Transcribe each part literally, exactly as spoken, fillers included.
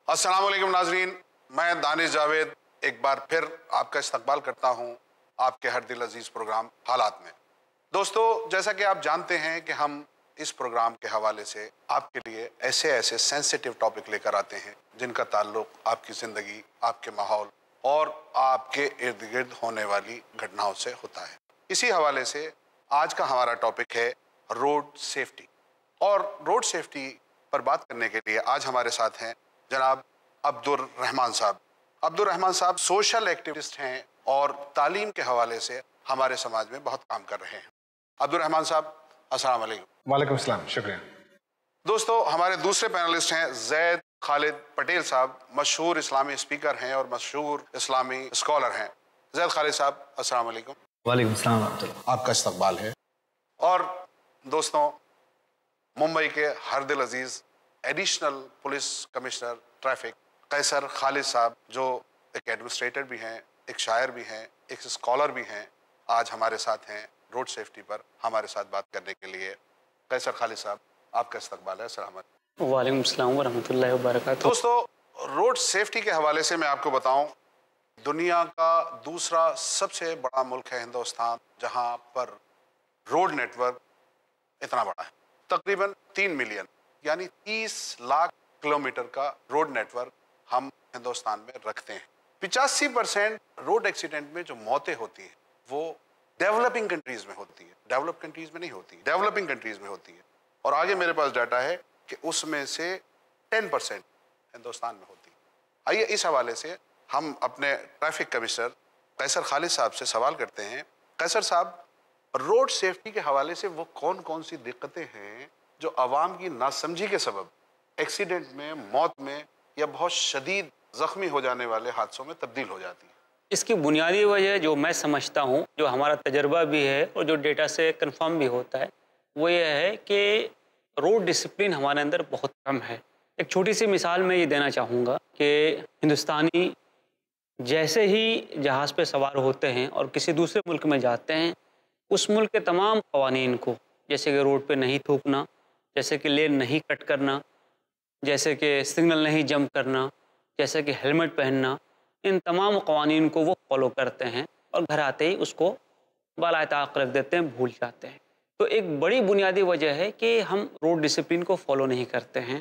अस्सलाम वालेकुम नाजरीन, मैं दानिश जावेद एक बार फिर आपका इस्तकबाल करता हूं आपके हर दिल अजीज प्रोग्राम हालात में। दोस्तों, जैसा कि आप जानते हैं कि हम इस प्रोग्राम के हवाले से आपके लिए ऐसे ऐसे सेंसिटिव टॉपिक लेकर आते हैं जिनका ताल्लुक आपकी ज़िंदगी, आपके माहौल और आपके इर्द गिर्द होने वाली घटनाओं से होता है। इसी हवाले से आज का हमारा टॉपिक है रोड सेफ्टी। और रोड सेफ्टी पर बात करने के लिए आज हमारे साथ हैं जनाब अब्दुर रहमान साहब। अब्दुर रहमान साहब सोशल एक्टिविस्ट हैं और तालीम के हवाले से हमारे समाज में बहुत काम कर रहे हैं। अब्दुर रहमान साहब, अस्सलाम वालेकुम। वालेकुम अस्सलाम, शुक्रिया। दोस्तों, हमारे दूसरे पैनलिस्ट हैं जैद खालिद पटेल साहब, मशहूर इस्लामी स्पीकर हैं और मशहूर इस्लामी स्कॉलर हैं। जैद खालिद साहब, अस्सलाम वालेकुम। वालेकुम अस्सलाम रहमतुल्लाह। आपका इस्तकबाल है। और दोस्तों, मुंबई के हर दिल अजीज additional police commissioner traffic Qaiser Khalid साहब, जो एक एडमिनिस्ट्रेटर भी हैं, एक शायर भी हैं, एक स्कॉलर भी हैं, आज हमारे साथ हैं रोड सेफ्टी पर हमारे साथ बात करने के लिए। कैसर खालिद साहब, आपका इस्तकबाल है। अस्सलाम वालेकुम। वालेकुम अस्सलाम व रहमतुल्लाहि व बरकातुहू। दोस्तों, रोड सेफ्टी के हवाले से मैं आपको बताऊं, दुनिया का दूसरा सबसे बड़ा मुल्क है हिंदुस्तान, जहां पर रोड नेटवर्क इतना बड़ा है। तकरीबन तीन मिलियन यानी तीस लाख किलोमीटर का रोड नेटवर्क हम हिंदुस्तान में रखते हैं। पिचासी परसेंट रोड एक्सीडेंट में जो मौतें होती हैं वो डेवलपिंग कंट्रीज में होती है, डेवलप कंट्रीज में नहीं होती, डेवलपिंग कंट्रीज में होती है। और आगे मेरे पास डाटा है कि उसमें से टेन परसेंट हिंदुस्तान में होती है। आइए इस हवाले से हम अपने ट्रैफिक कमिश्नर कैसर खालिद साहब से सवाल करते हैं। कैसर साहब, रोड सेफ्टी के हवाले से वो कौन कौन सी दिक्कतें हैं जो आवाम की नासमझी के सबब एक्सीडेंट में, मौत में या बहुत शदीद जख्मी हो जाने वाले हादसों में तब्दील हो जाती है? इसकी बुनियादी वजह जो मैं समझता हूँ, जो हमारा तजर्बा भी है और जो डेटा से कंफर्म भी होता है, वो ये है कि रोड डिसिप्लिन हमारे अंदर बहुत कम है। एक छोटी सी मिसाल मैं ये देना चाहूँगा कि हिंदुस्तानी जैसे ही जहाज़ पे सवार होते हैं और किसी दूसरे मुल्क में जाते हैं, उस मुल्क के तमाम क़वानीन को, जैसे कि रोड पे नहीं थूकना, जैसे कि लेन नहीं कट करना, जैसे कि सिग्नल नहीं जंप करना, जैसे कि हेलमेट पहनना, इन तमाम क़वानीन को वो फॉलो करते हैं और घर आते ही उसको बाला ताक़ रख देते हैं, भूल जाते हैं। तो एक बड़ी बुनियादी वजह है कि हम रोड डिसिप्लिन को फॉलो नहीं करते हैं।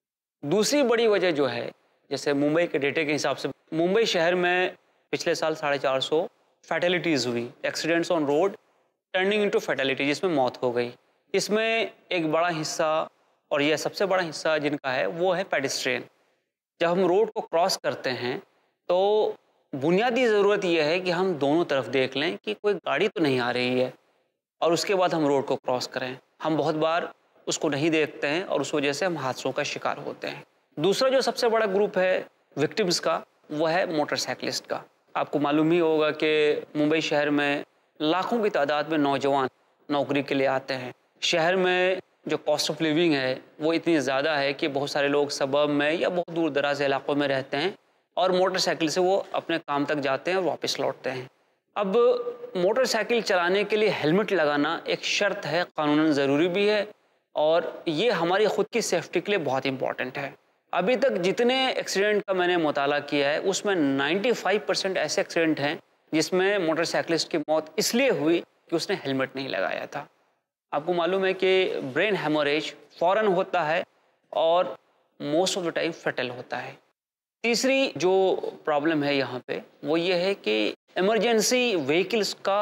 दूसरी बड़ी वजह जो है, जैसे मुंबई के डेटे के हिसाब से मुंबई शहर में पिछले साल साढ़े चार सौ फैटेलिटीज़ हुई, accidents on road turning into fatality, जिसमें मौत हो गई। इसमें एक बड़ा हिस्सा, और यह सबसे बड़ा हिस्सा जिनका है, वो है पेडेस्ट्रियन। जब हम रोड को क्रॉस करते हैं तो बुनियादी ज़रूरत यह है कि हम दोनों तरफ देख लें कि कोई गाड़ी तो नहीं आ रही है, और उसके बाद हम रोड को क्रॉस करें। हम बहुत बार उसको नहीं देखते हैं और उस वजह से हम हादसों का शिकार होते हैं। दूसरा जो सबसे बड़ा ग्रुप है विक्टिम्स का, वो है मोटरसाइकिलिस्ट का। आपको मालूम ही होगा कि मुंबई शहर में लाखों की तादाद में नौजवान नौकरी के लिए आते हैं। शहर में जो कॉस्ट ऑफ लिविंग है वो इतनी ज़्यादा है कि बहुत सारे लोग सबब में या बहुत दूर दराज इलाकों में रहते हैं और मोटरसाइकिल से वो अपने काम तक जाते हैं और वापस लौटते हैं। अब मोटरसाइकिल चलाने के लिए हेलमेट लगाना एक शर्त है, कानूनन ज़रूरी भी है, और ये हमारी ख़ुद की सेफ्टी के लिए बहुत इंपॉर्टेंट है। अभी तक जितने एक्सीडेंट का मैंने मुताला किया है उसमें पचानवे परसेंट ऐसे एक्सीडेंट हैं जिसमें मोटरसाइकिलिस्ट की मौत इसलिए हुई कि उसने हेलमेट नहीं लगाया था। आपको मालूम है कि ब्रेन हेमोरेज फ़ौरन होता है और most of the time fatal होता है। तीसरी जो प्रॉब्लम है यहाँ पे वो ये है कि इमरजेंसी व्हीकल्स का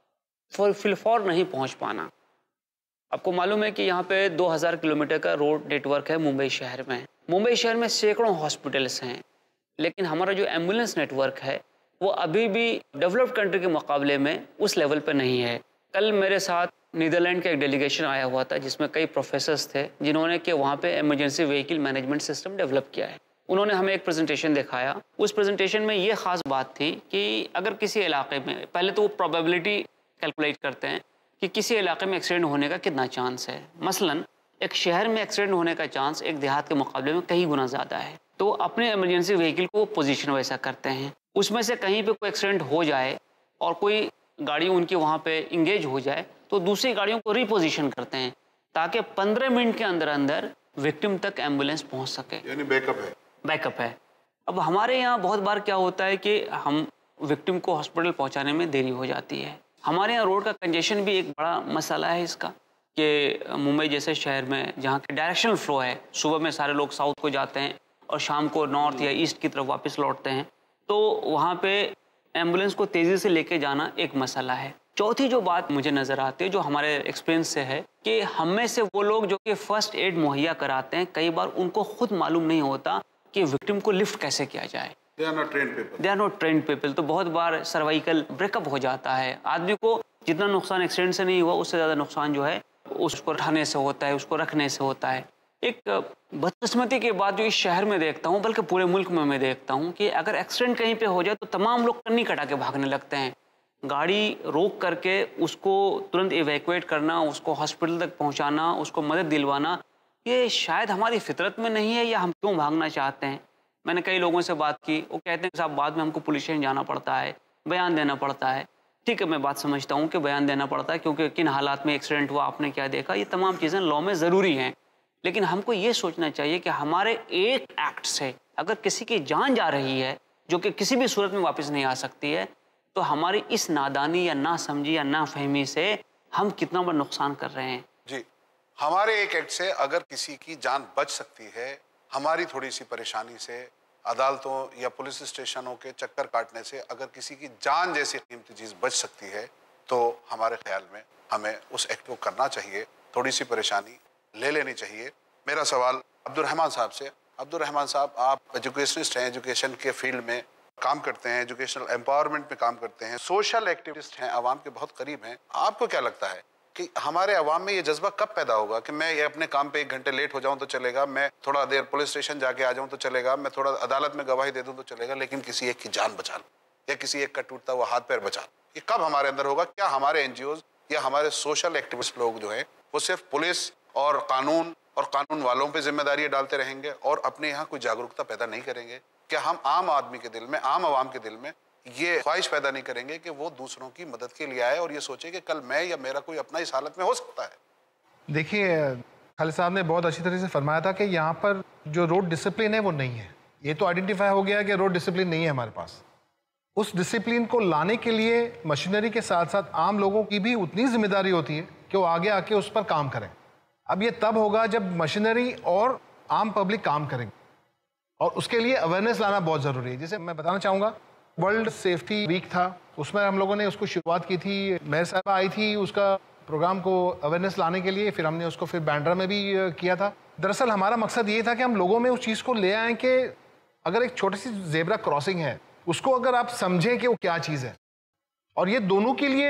फिलफौर नहीं पहुँच पाना। आपको मालूम है कि यहाँ पे दो हज़ार किलोमीटर का रोड नेटवर्क है मुंबई शहर में। मुंबई शहर में सैकड़ों हॉस्पिटल्स हैं, लेकिन हमारा जो एम्बुलेंस नेटवर्क है वो अभी भी डेवलप्ड कंट्री के मुकाबले में उस लेवल पे नहीं है। कल मेरे साथ नीदरलैंड का एक डेलीगेशन आया हुआ था जिसमें कई प्रोफेसर्स थे जिन्होंने कि वहाँ पे emergency vehicle management system develop किया है। उन्होंने हमें एक प्रेजेंटेशन दिखाया। उस प्रेजेंटेशन में ये ख़ास बात थी कि अगर किसी इलाके में, पहले तो वो प्रोबेबिलिटी कैलकुलेट करते हैं कि किसी इलाके में एक्सीडेंट होने का कितना चांस है। मसलन एक शहर में एक्सीडेंट होने का चांस एक देहात के मुकाबले में कई गुना ज़्यादा है। तो अपने इमरजेंसी व्हीकल को पोजीशन वैसा करते हैं, उसमें से कहीं पे कोई एक्सीडेंट हो जाए और कोई गाड़ी उनकी वहाँ पे इंगेज हो जाए तो दूसरी गाड़ियों को रिपोजिशन करते हैं ताकि पंद्रह मिनट के अंदर अंदर विक्टिम तक एम्बुलेंस पहुँच सके। यानी बैकअप है। बैकअप है। अब हमारे यहाँ बहुत बार क्या होता है कि हम विक्टिम को हॉस्पिटल पहुँचाने में देरी हो जाती है। हमारे यहाँ रोड का कंजेशन भी एक बड़ा मसला है इसका, कि मुंबई जैसे शहर में जहाँ के डायरेक्शनल फ्लो है, सुबह में सारे लोग साउथ को जाते हैं और शाम को नॉर्थ या ईस्ट की तरफ वापस लौटते हैं, तो वहाँ पे एम्बुलेंस को तेज़ी से लेके जाना एक मसला है। चौथी जो बात मुझे नज़र आती है, जो हमारे एक्सपीरियंस से है, कि हम में से वो लोग जो कि फ़र्स्ट एड मुहैया कराते हैं, कई बार उनको खुद मालूम नहीं होता कि विक्टिम को लिफ्ट कैसे किया जाए। They are not trained people. They are not trained people. तो बहुत बार सर्वाइकल ब्रेकअप हो जाता है। आदमी को जितना नुकसान एक्सीडेंट से नहीं हुआ, उससे ज़्यादा नुकसान जो है उसको उठाने से होता है, उसको रखने से होता है। एक बदकिस्मती की बात जो इस शहर में देखता हूँ, बल्कि पूरे मुल्क में मैं देखता हूँ, कि अगर एक्सीडेंट कहीं पे हो जाए तो तमाम लोग कन्नी कटा के भागने लगते हैं। गाड़ी रोक करके उसको तुरंत इवैक्यूएट करना, उसको हॉस्पिटल तक पहुँचाना, उसको मदद दिलवाना, ये शायद हमारी फितरत में नहीं है, या हम क्यों भागना चाहते हैं। मैंने कई लोगों से बात की, वो कहते हैं कि साहब बाद में हमको पुलिस स्टेशन जाना पड़ता है, बयान देना पड़ता है। ठीक है, मैं बात समझता हूँ कि बयान देना पड़ता है, क्योंकि किन हालात में एक्सीडेंट हुआ, आपने क्या देखा, ये तमाम चीज़ें लॉ में ज़रूरी हैं। लेकिन हमको ये सोचना चाहिए कि हमारे एक एक्ट से अगर किसी की जान जा रही है, जो कि किसी भी सूरत में वापस नहीं आ सकती है, तो हमारी इस नादानी या ना समझी या ना फहमी से हम कितना बड़ा नुकसान कर रहे हैं। जी, हमारे एक एक्ट से अगर किसी की जान बच सकती है, हमारी थोड़ी सी परेशानी से, अदालतों या पुलिस स्टेशनों के चक्कर काटने से अगर किसी की जान जैसी कीमती चीज़ बच सकती है, तो हमारे ख्याल में हमें उस एक्ट को करना चाहिए, थोड़ी सी परेशानी ले लेनी चाहिए। मेरा सवाल अब्दुल रहमान साहब से। अब्दुल रहमान साहब, आप एजुकेशनिस्ट हैं, एजुकेशन के फील्ड में काम करते हैं, एजुकेशनल एम्पावरमेंट में काम करते हैं, सोशल एक्टिविस्ट हैं, आवाम के बहुत करीब हैं। आपको क्या लगता है कि हमारे अवाम में ये जज्बा कब पैदा होगा कि मैं ये अपने काम पे एक घंटे लेट हो जाऊं तो चलेगा, मैं थोड़ा देर पुलिस स्टेशन जाके आ जाऊं तो चलेगा, मैं थोड़ा अदालत में गवाही दे दूं तो चलेगा, लेकिन किसी एक की जान बचा लूं या किसी एक का टूटता हुआ हाथ पैर बचा लूं, ये कब हमारे अंदर होगा? क्या हमारे एनजीओ या हमारे सोशल एक्टिविस्ट लोग जो हैं वो सिर्फ पुलिस और कानून और कानून वालों पे जिम्मेदारी डालते रहेंगे और अपने यहाँ कोई जागरूकता पैदा नहीं करेंगे? क्या हम आम आदमी के दिल में, आम आवाम के दिल में ये ख्वाहिश पैदा नहीं करेंगे कि वो दूसरों की मदद के लिए आए और ये सोचे कि कल मैं या मेरा कोई अपना इस हालत में हो सकता है? देखिए, खालिद साहब ने बहुत अच्छी तरह से फरमाया था कि यहाँ पर जो रोड डिसिप्लिन है वो नहीं है। ये तो आइडेंटिफाई हो गया कि रोड डिसिप्लिन नहीं है हमारे पास। उस डिसिप्लिन को लाने के लिए मशीनरी के साथ साथ आम लोगों की भी उतनी जिम्मेदारी होती है कि वो आगे आके उस पर काम करें। अब ये तब होगा जब मशीनरी और आम पब्लिक काम करेंगे, और उसके लिए अवेयरनेस लाना बहुत ज़रूरी है। जैसे मैं बताना चाहूँगा, वर्ल्ड सेफ्टी वीक था, उसमें हम लोगों ने उसको शुरुआत की थी, मेयर साहबा आई थी उसका प्रोग्राम को अवेयरनेस लाने के लिए, फिर हमने उसको फिर बैंड्रा में भी किया था। दरअसल हमारा मकसद ये था कि हम लोगों में उस चीज़ को ले आएँ कि अगर एक छोटी सी जेब्रा क्रॉसिंग है, उसको अगर आप समझें कि वो क्या चीज़ है, और ये दोनों के लिए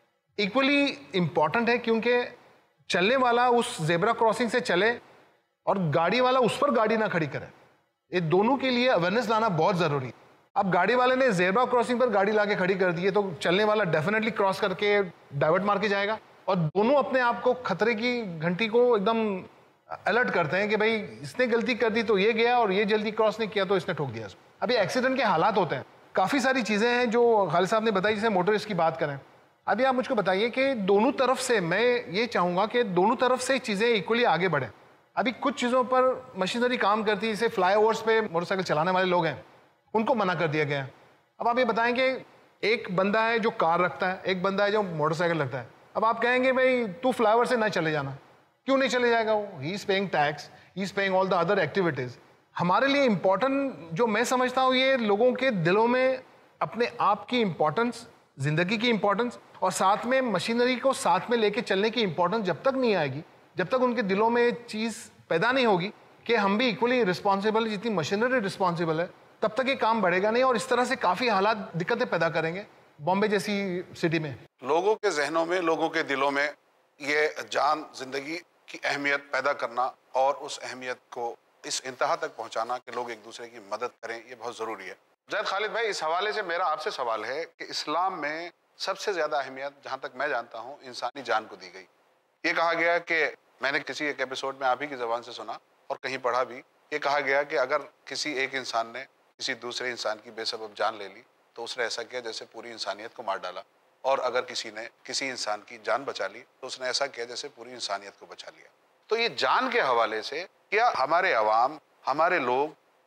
इक्वली इम्पॉर्टेंट है, क्योंकि चलने वाला उस जेब्रा क्रॉसिंग से चले और गाड़ी वाला उस पर गाड़ी ना खड़ी करे, ये दोनों के लिए अवेयरनेस लाना बहुत ज़रूरी है। अब गाड़ी वाले ने जेब्रा क्रॉसिंग पर गाड़ी लाके खड़ी कर दी है, तो चलने वाला डेफिनेटली क्रॉस करके डाइवर्ट मार के जाएगा, और दोनों अपने आप को खतरे की घंटी को एकदम अलर्ट करते हैं कि भाई इसने गलती कर दी तो ये गया, और ये जल्दी क्रॉस नहीं किया तो इसने ठोक दिया इसको। अभी एक्सीडेंट के हालात होते हैं, काफ़ी सारी चीज़ें हैं जो खालिद साहब ने बताई। जैसे मोटरिस्ट की बात करें, अभी आप मुझको बताइए कि दोनों तरफ से, मैं ये चाहूँगा कि दोनों तरफ से चीज़ें इक्वली आगे बढ़ें। अभी कुछ चीज़ों पर मशीनरी काम करती है, जैसे फ्लाई ओवर्स पे मोटरसाइकिल चलाने वाले लोग हैं, उनको मना कर दिया गया है। अब आप ये बताएं कि एक बंदा है जो कार रखता है, एक बंदा है जो मोटरसाइकिल रखता है। अब आप कहेंगे भाई तू फ्लाई ओवर से ना चले जाना, क्यों नहीं चले जाएगा? वो he is paying tax, he is paying all the other activities. हमारे लिए इम्पोर्टेंट जो मैं समझता हूँ, ये लोगों के दिलों में अपने आप की इम्पोर्टेंस, ज़िंदगी की इम्पोर्टेंस, और साथ में मशीनरी को साथ में लेके चलने की इम्पोर्टेंस जब तक नहीं आएगी, जब तक उनके दिलों में चीज़ पैदा नहीं होगी कि हम भी इक्वली रिस्पॉन्सिबल है, जितनी मशीनरी रिस्पॉन्सिबल है, तब तक ये काम बढ़ेगा नहीं, और इस तरह से काफ़ी हालात दिक्कतें पैदा करेंगे बॉम्बे जैसी सिटी में। लोगों के जहनों में, लोगों के दिलों में ये जान, जिंदगी की अहमियत पैदा करना और उस अहमियत को इस इंतहा तक पहुंचाना कि लोग एक दूसरे की मदद करें, ये बहुत ज़रूरी है। जैद खालिद भाई, इस हवाले से मेरा आपसे सवाल है कि इस्लाम में सबसे ज़्यादा अहमियत, जहाँ तक मैं जानता हूँ, इंसानी जान को दी गई। ये कहा गया कि मैंने किसी एक एपिसोड में आप ही की ज़बान से सुना और कहीं पढ़ा भी, ये कहा गया कि अगर किसी एक इंसान ने किसी दूसरे इंसान की बेसबब जान ले ली तो उसने ऐसा किया जैसे पूरी इंसानियत को मार डाला, और अगर किसी ने किसी इंसान की जान बचा ली तो उसने ऐसा किया जैसे पूरी इंसानियत को बचा लिया। तो ये जान के हवाले से क्या हमारे अवाम, हमारे लोग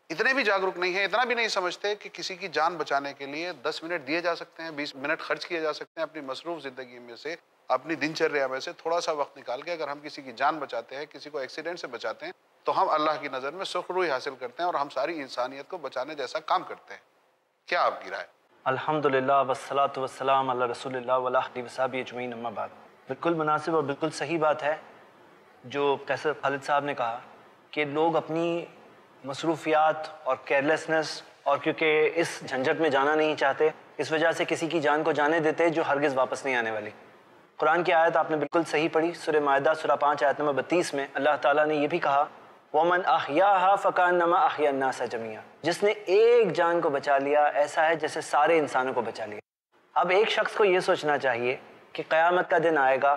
इतने भी जागरूक नहीं है, इतना भी नहीं समझते कि किसी की जान बचाने के लिए दस मिनट दिए जा सकते हैं, बीस मिनट खर्च किए जा सकते हैं अपनी मसरूफ जिंदगी में से, अपनी दिनचर्या में से थोड़ा सा वक्त निकाल के अगर हम किसी की जान बचाते हैं, किसी को एक्सीडेंट से बचाते हैं, तो हम अल्लाह की नज़र में सुखरूई हासिल करते हैं और हम सारी इंसानियत को बचाने जैसा काम करते हैं। क्या आपकी राय? अल्हम्दुलिल्लाह वस्सलातु वस्सलाम अला रसूलिल्लाह व अला आलिहि वसहबिहि अजमईन, अम्मा बाद। बिल्कुल मुनासिब और बिल्कुल सही बात है जो कैसर खालिद साहब ने कहा कि लोग अपनी मसरूफियात और केयरलेसनेस और क्योंकि इस झंझट में जाना नहीं चाहते, इस वजह से किसी की जान को जाने देते जो हरगिज़ वापस नहीं आने वाली। कुरान की आयत आपने बिल्कुल सही पढ़ी, सूरह माइदा सूरह पाँच आयत नंबर बत्तीस में अल्लाह ताला ने ये भी कहा, वमन अहयाहा फकान्नमा अहया अन्नास जमीआ, जिसने एक जान को बचा लिया ऐसा है जैसे सारे इंसानों को बचा लिया। अब एक शख्स को ये सोचना चाहिए कि क़यामत का दिन आएगा,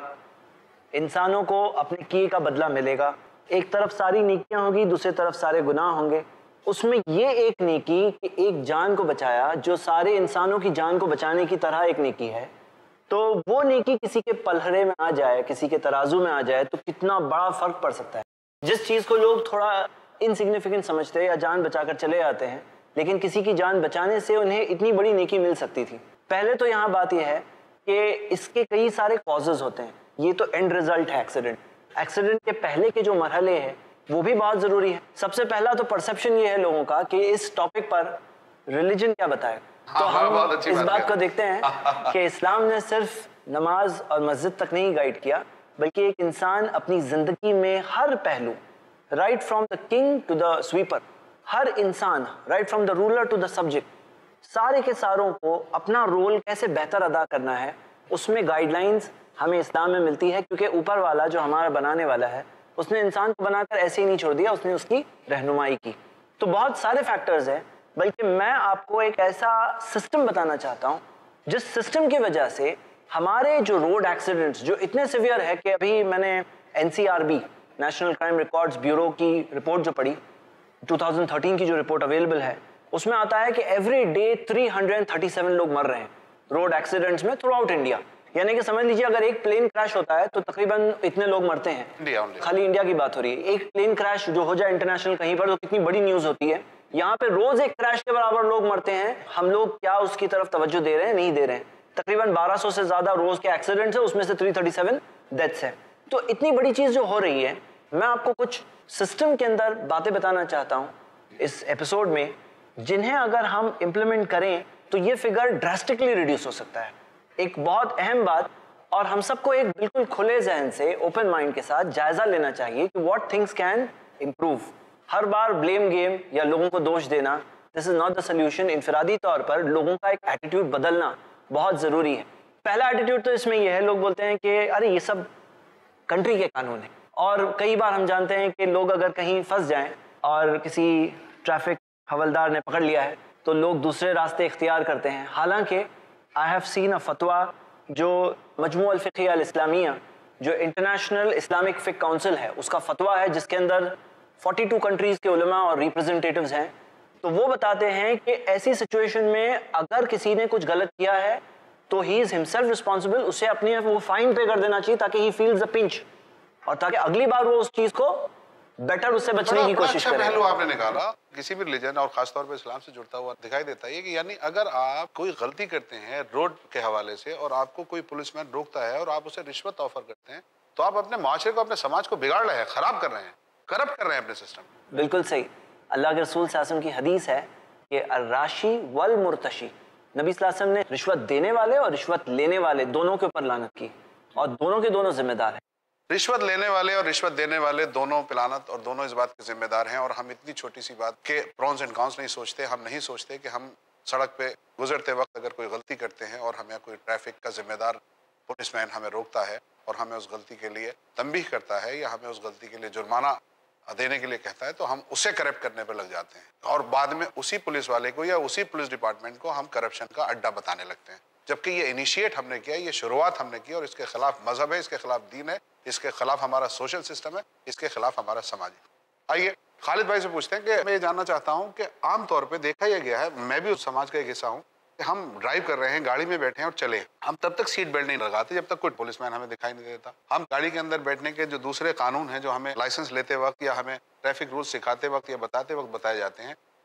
इंसानों को अपने किए का बदला मिलेगा, एक तरफ सारी नेकियां होगी, दूसरी तरफ सारे गुनाह होंगे। उसमें ये एक नेकी कि एक जान को बचाया जो सारे इंसानों की जान को बचाने की तरह एक नेकी है, तो वो नेकी किसी के पलहरे में आ जाए, किसी के तराजू में आ जाए तो कितना बड़ा फर्क पड़ सकता है। जिस चीज़ को लोग थोड़ा इनसिग्निफिकेंट समझते हैं या जान बचाकर चले आते हैं, लेकिन किसी की जान बचाने से उन्हें इतनी बड़ी नेकी मिल सकती थी। पहले तो यहाँ बात यह है कि इसके कई सारे कॉजेज होते हैं, ये तो एंड रिजल्ट है एक्सीडेंट। एक्सीडेंट के पहले के जो मरहले हैं वो भी बहुत ज़रूरी है। सबसे पहला तो परसेप्शन ये है लोगों का कि इस टॉपिक पर रिलीजन क्या बताएगा। तो हम इस बात को देखते हैं कि इस्लाम ने सिर्फ नमाज और मस्जिद तक नहीं गाइड किया, बल्कि एक इंसान अपनी ज़िंदगी में हर पहलू, right from the king to the sweeper, हर इंसान, right from the ruler to the subject, सारे के सारों को अपना रोल कैसे बेहतर अदा करना है, उसमें गाइडलाइंस हमें इस्लाम में मिलती है। क्योंकि ऊपर वाला जो हमारा बनाने वाला है उसने इंसान को बनाकर ऐसे ही नहीं छोड़ दिया, उसने उसकी रहनुमाई की। तो बहुत सारे फैक्टर्स हैं, बल्कि मैं आपको एक ऐसा सिस्टम बताना चाहता हूँ जिस सिस्टम की वजह से हमारे जो रोड एक्सीडेंट्स जो इतने सिवियर है कि अभी मैंने N C R B national crime records bureau की रिपोर्ट जो पढ़ी, दो हज़ार तेरह की जो रिपोर्ट अवेलेबल है, उसमें आता है कि एवरी डे तीन सौ सैंतीस लोग मर रहे हैं रोड एक्सीडेंट्स में थ्रू आउट इंडिया। यानी कि समझ लीजिए अगर एक प्लेन क्रैश होता है तो तकरीबन इतने लोग मरते हैं। इंडिया खाली इंडिया की बात हो रही है। एक प्लेन क्रैश जो हो जाए इंटरनेशनल कहीं पर तो कितनी बड़ी न्यूज होती है। यहाँ पे रोज एक क्रैश के बराबर लोग मरते हैं, हम लोग क्या उसकी तरफ तवज्जो दे रहे हैं? नहीं दे रहे हैं। तकरीबन बारह सौ से ज्यादा रोज के एक्सीडेंट्स है, उसमें से तीन सौ सैंतीस डेथ्स है। तो इतनी बड़ी चीज जो हो रही है, मैं आपको कुछ सिस्टम के अंदर बातें बताना चाहता हूँ इस एपिसोड में, जिन्हें अगर हम इम्प्लीमेंट करें तो ये फिगर ड्रास्टिकली रिड्यूस हो सकता है। एक बहुत अहम बात, और हम सबको एक बिल्कुल खुले जहन से ओपन माइंड के साथ जायजा लेना चाहिए कि व्हाट थिंग्स कैन इम्प्रूव। हर बार ब्लेम गेम या लोगों को दोष देना, this is not the solution. इंफरादी तौर पर लोगों का एक एटीट्यूड बदलना बहुत जरूरी है। पहला एटीट्यूड तो इसमें यह है, लोग बोलते हैं कि अरे ये सब कंट्री के कानून है। और कई बार हम जानते हैं कि लोग अगर कहीं फंस जाएं और किसी ट्रैफिक हवलदार ने पकड़ लिया है तो लोग दूसरे रास्ते इख्तियार करते हैं। हालांकि आई हैव सीन अ फतवा जो मजमू अल फ़िक़्ह अल इस्लामिया, जो इंटरनेशनल इस्लामिक फ़िक़्ह काउंसिल है, उसका फतवा है जिसके अंदर बयालीस कंट्रीज़ के उलमा और रिप्रेजेंटेटिव्स हैं। तो वो बताते हैं कि ऐसी सिचुएशन में अगर किसी ने कुछ गलत किया है तो ही इज़ हिमसेल्फ रिस्पॉन्सिबल, उसे अपने वो फाइन पे कर देना चाहिए ताकि ही फील्स द पिंच, और ताकि अगली बार वो उस चीज़ को बेटर उससे बचने की कोशिश करें। पहलू आपने निकाला, किसी भी रिलीजन और खासतौर पर इस्लाम से जुड़ता हुआ दिखाई देता है कि यानी अगर आप कोई गलती करते हैं रोड के हवाले से और आपको कोई पुलिसमैन रोकता है और आप उसे रिश्वत ऑफर करते हैं, तो आप अपने माशरे को, अपने समाज को बिगाड़ रहे हैं, खराब कर रहे हैं, करप्ट कर रहे हैं अपने सिस्टम। बिल्कुल सही। अल्लाह के रसूल सल्लल्लाहु अलैहि वसल्लम की हदीस है कि अर्राशी वल मुर्तशी, नबी सल्लल्लाहु अलैहि वसल्लम ने रिश्वत देने वाले और रिश्वत लेने वाले दोनों के ऊपर लानत की, और दोनों के दोनों जिम्मेदार हैं। रिश्वत लेने वाले और रिश्वत देने वाले दोनों पिलानत और दोनों इस बात के जिम्मेदार हैं। और हम इतनी छोटी सी बात के प्रॉन्स एंड कॉन्स नहीं सोचते। हम नहीं सोचते कि हम सड़क पे गुजरते वक्त अगर कोई गलती करते हैं और हमें कोई ट्रैफिक का जिम्मेदार पुलिसमैन हमें रोकता है और हमें उस गलती के लिए तंबीह करता है या हमें उस गलती के लिए जुर्माना देने के लिए कहता है, तो हम उसे करप्ट करने पर लग जाते हैं और बाद में उसी पुलिस वाले को या उसी पुलिस डिपार्टमेंट को हम करप्शन का अड्डा बताने लगते हैं। जबकि ये इनिशिएट हमने किया, ये शुरुआत हमने की, और इसके खिलाफ मजहब है, इसके खिलाफ दीन है, इसके खिलाफ हमारा सोशल सिस्टम है, इसके खिलाफ हमारा समाज है। आइए खालिद भाई से पूछते हैं कि मैं ये जानना चाहता हूँ कि आम तौर पे देखा यह गया है, मैं भी उस समाज का एक हिस्सा हूँ, कि हम ड्राइव कर रहे हैं, गाड़ी में बैठे हैं और चले, हम तब तक सीट बेल्ट नहीं लगाते जब तक कोई पुलिसमैन हमें दिखाई नहीं देता। हम गाड़ी के अंदर बैठने के जो दूसरे कानून हैं जो हमें लाइसेंस लेते वक्त या हमें ट्रैफिक रूल्स सिखाते वक्त या बताते वक्त बताए जाते हैं,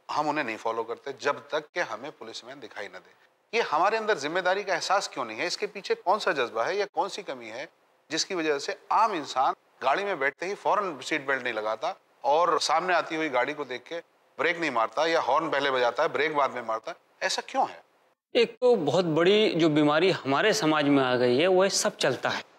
हम उन्हें नहीं फॉलो करते जब तक कि हमें पुलिसमैन दिखाई न दे। ये हमारे अंदर जिम्मेदारी का एहसास क्यों नहीं है? इसके पीछे कौन सा जज्बा है या कौन सी कमी है जिसकी वजह से आम इंसान गाड़ी में बैठते ही फौरन सीट बेल्ट नहीं लगाता और सामने आती हुई गाड़ी को देख के ब्रेक नहीं मारता या हॉर्न पहले बजाता है, ब्रेक बाद में मारता है? ऐसा क्यों है? एक तो बहुत बड़ी जो बीमारी हमारे समाज में आ गई है वो है सब चलता है,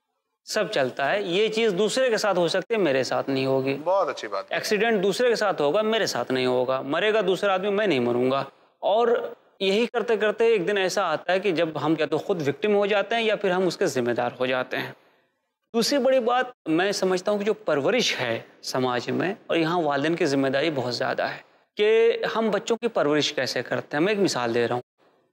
सब चलता है। ये चीज़ दूसरे के साथ हो सकती है, मेरे साथ नहीं होगी। बहुत अच्छी बात। एक्सीडेंट दूसरे के साथ होगा, मेरे साथ नहीं होगा। मरेगा दूसरा आदमी, मैं नहीं मरूंगा। और यही करते करते एक दिन ऐसा आता है कि जब हम या तो खुद विक्टिम हो जाते हैं या फिर हम उसके जिम्मेदार हो जाते हैं। दूसरी बड़ी बात मैं समझता हूँ कि जो परवरिश है समाज में, और यहाँ वालिदैन की जिम्मेदारी बहुत ज़्यादा है कि हम बच्चों की परवरिश कैसे करते हैं। मैं एक मिसाल दे रहा हूँ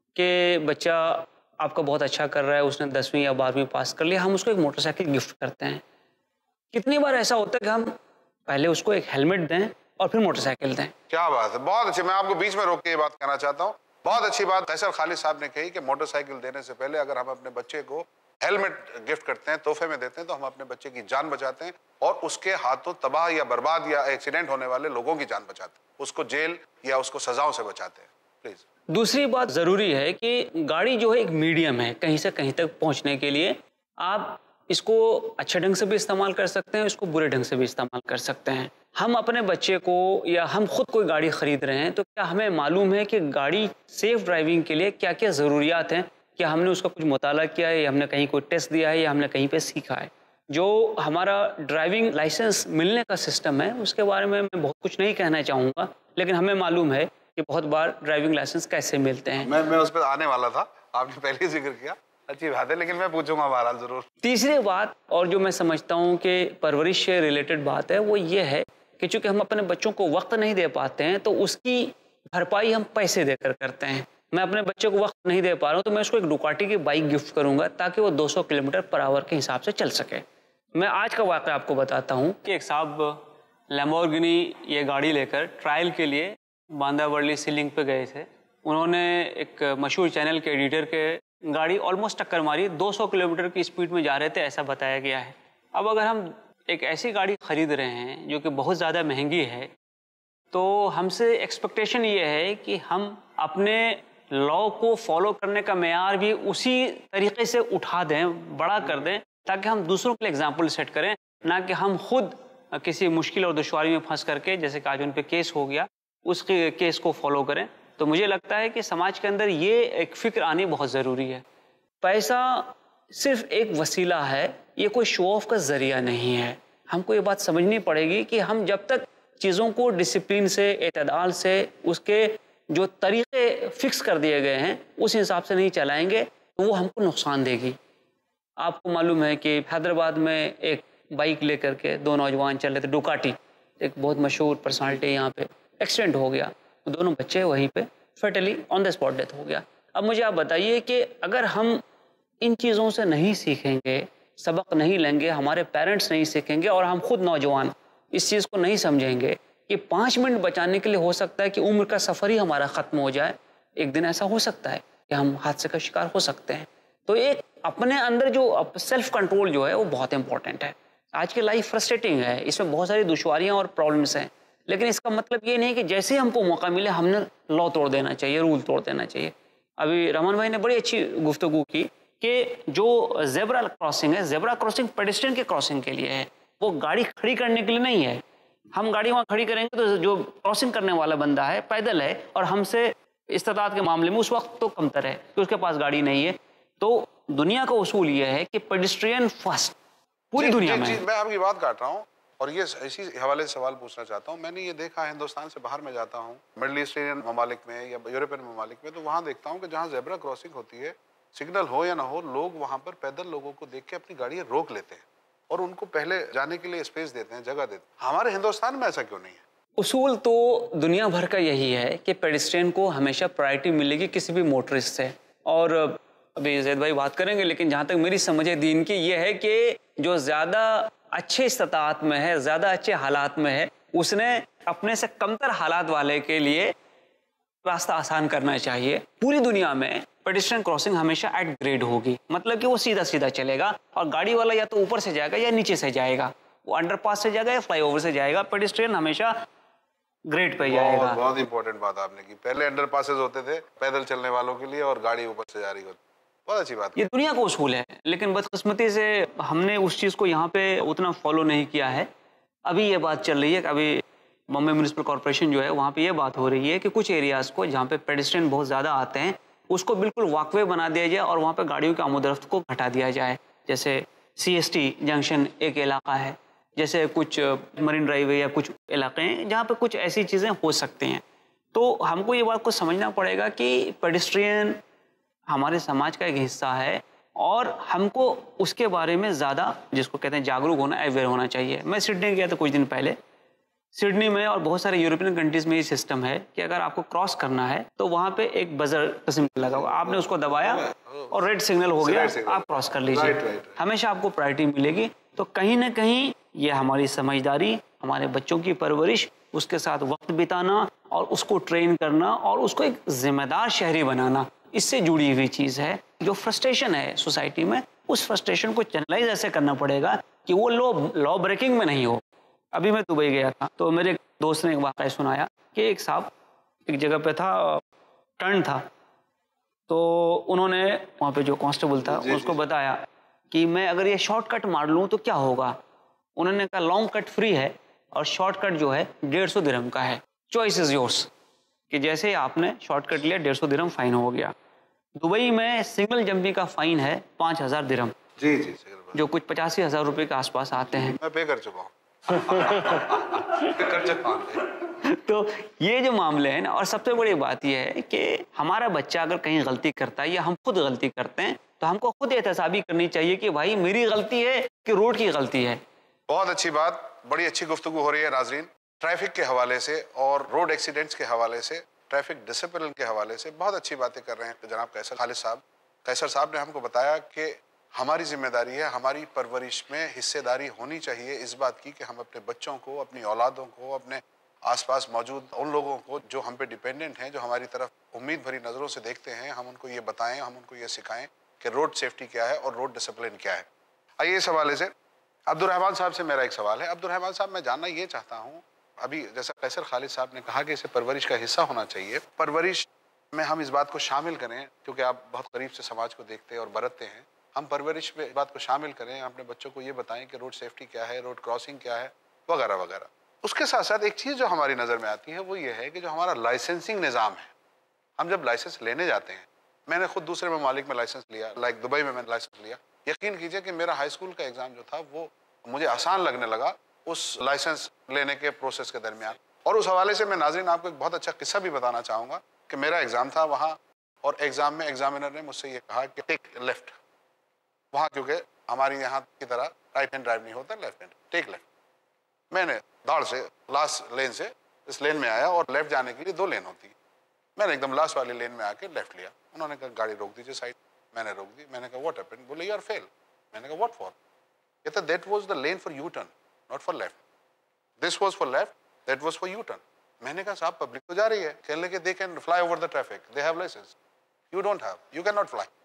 कि बच्चा आपका बहुत अच्छा कर रहा है, उसने दसवीं या बारहवीं पास कर लिया, हम उसको एक मोटरसाइकिल गिफ्ट करते हैं। कितनी बार ऐसा होता है कि हम पहले उसको एक हेलमेट दें और फिर मोटरसाइकिल दें। क्या बात है, बहुत अच्छी। मैं आपको बीच में रोक के ये बात कहना चाहता हूँ, बहुत अच्छी बात फैसल खालिद साहब ने कही कि मोटरसाइकिल देने से पहले अगर हम अपने बच्चे को हेलमेट गिफ्ट करते हैं, तोहफे में देते हैं, तो हम अपने बच्चे की जान बचाते हैं और उसके हाथों तबाह या बर्बाद या एक्सीडेंट होने वाले लोगों की जान बचाते हैं, उसको जेल या उसको सजाओं से बचाते हैं। प्लीज। दूसरी बात ज़रूरी है कि गाड़ी जो है एक मीडियम है कहीं से कहीं तक पहुंचने के लिए। आप इसको अच्छे ढंग से भी इस्तेमाल कर सकते हैं, इसको बुरे ढंग से भी इस्तेमाल कर सकते हैं। हम अपने बच्चे को या हम खुद कोई गाड़ी ख़रीद रहे हैं तो क्या हमें मालूम है कि गाड़ी सेफ़ ड्राइविंग के लिए क्या क्या ज़रूरियात हैं? क्या हमने उसका कुछ मुताला किया है या हमने कहीं कोई टेस्ट दिया है या हमने कहीं पे सीखा है? जो हमारा ड्राइविंग लाइसेंस मिलने का सिस्टम है उसके बारे में मैं बहुत कुछ नहीं कहना चाहूँगा, लेकिन हमें मालूम है कि बहुत बार ड्राइविंग लाइसेंस कैसे मिलते हैं। मैं मैं उस पर आने वाला था, आपने पहले ही जिक्र किया, अच्छी बात है, लेकिन मैं पूछूंगा बहरहाल जरूर। तीसरी बात, और जो मैं समझता हूँ कि परवरिश से रिलेटेड बात है, वो ये है कि चूँकि हम अपने बच्चों को वक्त नहीं दे पाते हैं तो उसकी भरपाई हम पैसे देकर करते हैं। मैं अपने बच्चे को वक्त नहीं दे पा रहा हूँ तो मैं उसको एक डुकाटी की बाइक गिफ्ट करूँगा ताकि वो दो सौ किलोमीटर पर आवर के हिसाब से चल सके। मैं आज का वाक़या आपको बताता हूँ कि एक साहब लैम्बोर्गिनी ये गाड़ी लेकर ट्रायल के लिए बांदा वर्ली सीलिंग पे गए थे। उन्होंने एक मशहूर चैनल के एडिटर के गाड़ी ऑलमोस्ट टक्कर मारी, दो सौ किलोमीटर की स्पीड में जा रहे थे ऐसा बताया गया है। अब अगर हम एक ऐसी गाड़ी ख़रीद रहे हैं जो कि बहुत ज़्यादा महंगी है तो हमसे एक्सपेक्टेशन ये है कि हम अपने लॉ को फॉलो करने का मेयार भी उसी तरीके से उठा दें, बड़ा कर दें, ताकि हम दूसरों के लिए एग्जाम्पल सेट करें, ना कि हम खुद किसी मुश्किल और दुश्वारी में फंस करके, जैसे कि आज उन पर केस हो गया, उस केस को फॉलो करें। तो मुझे लगता है कि समाज के अंदर ये एक फ़िक्र आनी बहुत ज़रूरी है। पैसा सिर्फ एक वसीला है, ये कोई शो ऑफ का ज़रिया नहीं है। हमको ये बात समझनी पड़ेगी कि हम जब तक चीज़ों को डिसिप्लिन से, एतदाल से, उसके जो तरीक़े फ़िक्स कर दिए गए हैं उस हिसाब से नहीं चलाएंगे तो वो हमको नुकसान देगी। आपको मालूम है कि हैदराबाद में एक बाइक लेकर के दो नौजवान चल रहे थे, डुकाटी, एक बहुत मशहूर पर्सनालिटी, यहाँ पे एक्सीडेंट हो गया, दोनों बच्चे वहीं पे fatally on the spot death हो गया। अब मुझे आप बताइए कि अगर हम इन चीज़ों से नहीं सीखेंगे, सबक नहीं लेंगे, हमारे पेरेंट्स नहीं सीखेंगे और हम खुद नौजवान इस चीज़ को नहीं समझेंगे कि पाँच मिनट बचाने के लिए हो सकता है कि उम्र का सफ़र ही हमारा ख़त्म हो जाए। एक दिन ऐसा हो सकता है कि हम हादसे का शिकार हो सकते हैं। तो एक अपने अंदर जो सेल्फ कंट्रोल जो है वो बहुत इंपॉर्टेंट है। आज की लाइफ फ्रस्ट्रेटिंग है, इसमें बहुत सारी दुश्वारियाँ और प्रॉब्लम्स हैं, लेकिन इसका मतलब ये नहीं कि जैसे ही हमको मौका मिले हमने लॉ तोड़ देना चाहिए, रूल तोड़ देना चाहिए। अभी रहमान भाई ने बड़ी अच्छी गुफ्तगू की कि जो जेब्रा क्रॉसिंग है, जेब्रा क्रॉसिंग पेडेस्ट्रियन के क्रॉसिंग के लिए है, वो गाड़ी खड़ी करने के लिए नहीं है। हम गाड़ी वहाँ खड़ी करेंगे तो जो क्रॉसिंग करने वाला बंदा है पैदल है और हमसे इस्तात के मामले में उस वक्त तो कमतर है कि उसके पास गाड़ी नहीं है। तो दुनिया का उसूल ये है कि पेडेस्ट्रियन फर्स्ट पूरी दुनिया में। मैं आपकी बात काट रहा हूँ और ये इसी हवाले से सवाल पूछना चाहता हूँ। मैंने ये देखा, हिंदुस्तान से बाहर में जाता हूँ, मिडल ईस्टर्न ममालिक में या यूरोपियन ममालिक में, तो वहाँ देखता हूँ कि जहाँ जेब्रा क्रॉसिंग होती है, सिग्नल हो या ना हो, लोग वहाँ पर पैदल लोगों को देख के अपनी गाड़ियाँ रोक लेते हैं और उनको पहले जाने के लिए स्पेस देते हैं, जगह देते हैं। हमारे हिंदुस्तान में ऐसा क्यों नहीं है? उसूल तो दुनिया भर का यही है कि पेडेस्ट्रियन को हमेशा प्रायोरिटी मिलेगी किसी भी मोटरिस्ट से। और अभी जैद भाई बात करेंगे, लेकिन जहाँ तक मेरी समझ है दीन की, ये है कि जो ज़्यादा अच्छे इस्तात में है, ज़्यादा अच्छे हालात में है, उसने अपने से कमतर हालात वाले के लिए रास्ता आसान करना चाहिए। पूरी दुनिया में पेडेस्ट्रियन क्रॉसिंग हमेशा एट ग्रेड होगी, मतलब कि वो सीधा सीधा चलेगा और गाड़ी वाला या तो ऊपर से जाएगा या नीचे से जाएगा, वो अंडरपास से जाएगा या फ्लाईओवर से जाएगा। पेडेस्ट्रियन हमेशा ग्रेड पे बहुत जाएगा। बहुत इंपॉर्टेंट बात आपने की। पहले अंडर पासेज होते थे पैदल चलने वालों के लिए और गाड़ी ऊपर से जा रही होती। बहुत अच्छी बात। ये दुनिया का उसूल है, लेकिन बदकिस्मती से हमने उस चीज़ को यहाँ पे उतना फॉलो नहीं किया है। अभी ये बात चल रही है कि अभी बॉम्बे म्यूनिसिपल कॉर्पोरेशन जो है वहाँ पे ये बात हो रही है कि कुछ एरियाज़ को जहाँ पे पेडेस्ट्रियन बहुत ज़्यादा आते हैं उसको बिल्कुल वॉकवे बना दिया जाए और वहाँ पे गाड़ियों की आमोदरफ्त को घटा दिया जाए। जैसे सी एस टी जंक्शन एक इलाका है, जैसे कुछ मरीन ड्राइव या कुछ इलाके हैं जहाँ पे कुछ ऐसी चीज़ें हो सकती हैं। तो हमको ये बात को समझना पड़ेगा कि पेडेस्ट्रियन हमारे समाज का एक हिस्सा है और हमको उसके बारे में ज़्यादा, जिसको कहते हैं जागरूक होना, अवेयर होना चाहिए। मैं सिडनी गया था कुछ दिन पहले। सिडनी में और बहुत सारे यूरोपियन कंट्रीज़ में ये सिस्टम है कि अगर आपको क्रॉस करना है तो वहाँ पे एक बजर किस्म का लगा हुआ, आपने उसको दबाया और रेड सिग्नल हो गया, आप क्रॉस कर लीजिए, हमेशा आपको प्रायोरिटी मिलेगी। तो कहीं ना कहीं ये हमारी समझदारी, हमारे बच्चों की परवरिश, उसके साथ वक्त बिताना और उसको ट्रेन करना और उसको एक जिम्मेदार शहरी बनाना, इससे जुड़ी हुई चीज़ है। जो फ्रस्ट्रेशन है सोसाइटी में, उस फ्रस्ट्रेशन को चैनलाइज ऐसे करना पड़ेगा कि वो लॉ लॉ ब्रेकिंग में नहीं हो। अभी मैं दुबई गया था तो मेरे एक दोस्त ने एक वाक़या सुनाया कि एक साहब एक जगह पे था, टर्न था, तो उन्होंने वहाँ पे जो कांस्टेबल था उसको बताया कि मैं अगर ये शॉर्टकट मार लूँ तो क्या होगा। उन्होंने कहा लॉन्ग कट फ्री है और शॉर्टकट जो है डेढ़ सौ दिरहम का है, चॉइस इज़ योर्स। कि जैसे आपने शॉर्टकट लिया डेढ़ सौ दिरहम फाइन हो गया। दुबई में सिंगल जंपिंग का फाइन है पाँच हज़ार दिरहम, जी जी, जो कुछ पचासी हज़ार रुपये के आसपास आते हैं। मैं पे कर चुका हूँ। कर चुका हूँ। तो ये जो मामले हैं ना, और सबसे बड़ी बात यह है कि हमारा बच्चा अगर कहीं गलती करता है या हम खुद गलती करते हैं तो हमको खुद एहतसाबी करनी चाहिए कि भाई मेरी गलती है कि रोड की गलती है। बहुत अच्छी बात, बड़ी अच्छी गुफ्तगू हो रही है नाजरीन। ट्रैफिक के हवाले से और रोड एक्सीडेंट्स के हवाले से, ट्रैफिक डिसिप्लिन के हवाले से बहुत अच्छी बातें कर रहे हैं जनाब कैसर खालिद साहब। कैसर साहब ने हमको बताया कि हमारी जिम्मेदारी है, हमारी परवरिश में हिस्सेदारी होनी चाहिए इस बात की कि हम अपने बच्चों को, अपनी औलादों को, अपने आसपास मौजूद उन लोगों को जो हम पे डिपेंडेंट हैं, जो हमारी तरफ उम्मीद भरी नज़रों से देखते हैं, हम उनको ये बताएं, हम उनको ये सिखाएं कि रोड सेफ्टी क्या है और रोड डिसिप्लिन क्या है। आइए इस हवाले से अब्दुर्रहमान साहब से मेरा एक सवाल है। अब्दुर्रहमान साहब, मैं जानना ये चाहता हूँ, अभी जैसा कैसर खालिद साहब ने कहा कि इसे परवरिश का हिस्सा होना चाहिए, परवरिश में हम इस बात को शामिल करें, क्योंकि आप बहुत करीब से समाज को देखते और बरतते हैं, हम परवरिश में इस बात को शामिल करें, अपने बच्चों को ये बताएं कि रोड सेफ्टी क्या है, रोड क्रॉसिंग क्या है, वगैरह वगैरह। उसके साथ साथ एक चीज़ जो हमारी नज़र में आती है वो ये है कि जो हमारा लाइसेंसिंग निज़ाम है, हम जब लाइसेंस लेने जाते हैं, मैंने खुद दूसरे ममालिक में लाइसेंस लिया, लाइक दुबई में मैंने लाइसेंस लिया, यकीन कीजिए कि मेरा हाई स्कूल का एग्ज़ाम जो था वो मुझे आसान लगने लगा उस लाइसेंस लेने के प्रोसेस के दरमियान। और उस हवाले से मैं नाज़रीन आपको एक बहुत अच्छा किस्सा भी बताना चाहूँगा कि मेरा एग्ज़ाम था वहाँ, और एग्ज़ाम में एग्जामिनर ने मुझसे ये कहा कि टेक लेफ्ट, वहाँ क्योंकि हमारी यहाँ की तरह राइट हैंड ड्राइव नहीं होता, लेफ्ट हैंड, टेक लेफ्ट। मैंने दाड़ से लास्ट लेन से इस लेन में आया और लेफ्ट जाने के लिए दो लेन होती है, मैंने एकदम लास्ट वाली लेन में आके लेफ्ट लिया। उन्होंने कहा गाड़ी रोक दीजिए साइड, मैंने रोक दी। मैंने कहा व्हाट हैपेंड? बोले यू आर फेल। मैंने कहा व्हाट फॉर? कहता that was the lane for U turn, not for left, this was for left, that was for U turn. मैंने कहा साहब पब्लिक तो जा रही है, कहने लगे they can fly over the traffic, they have licence, you don't have, you can not fly,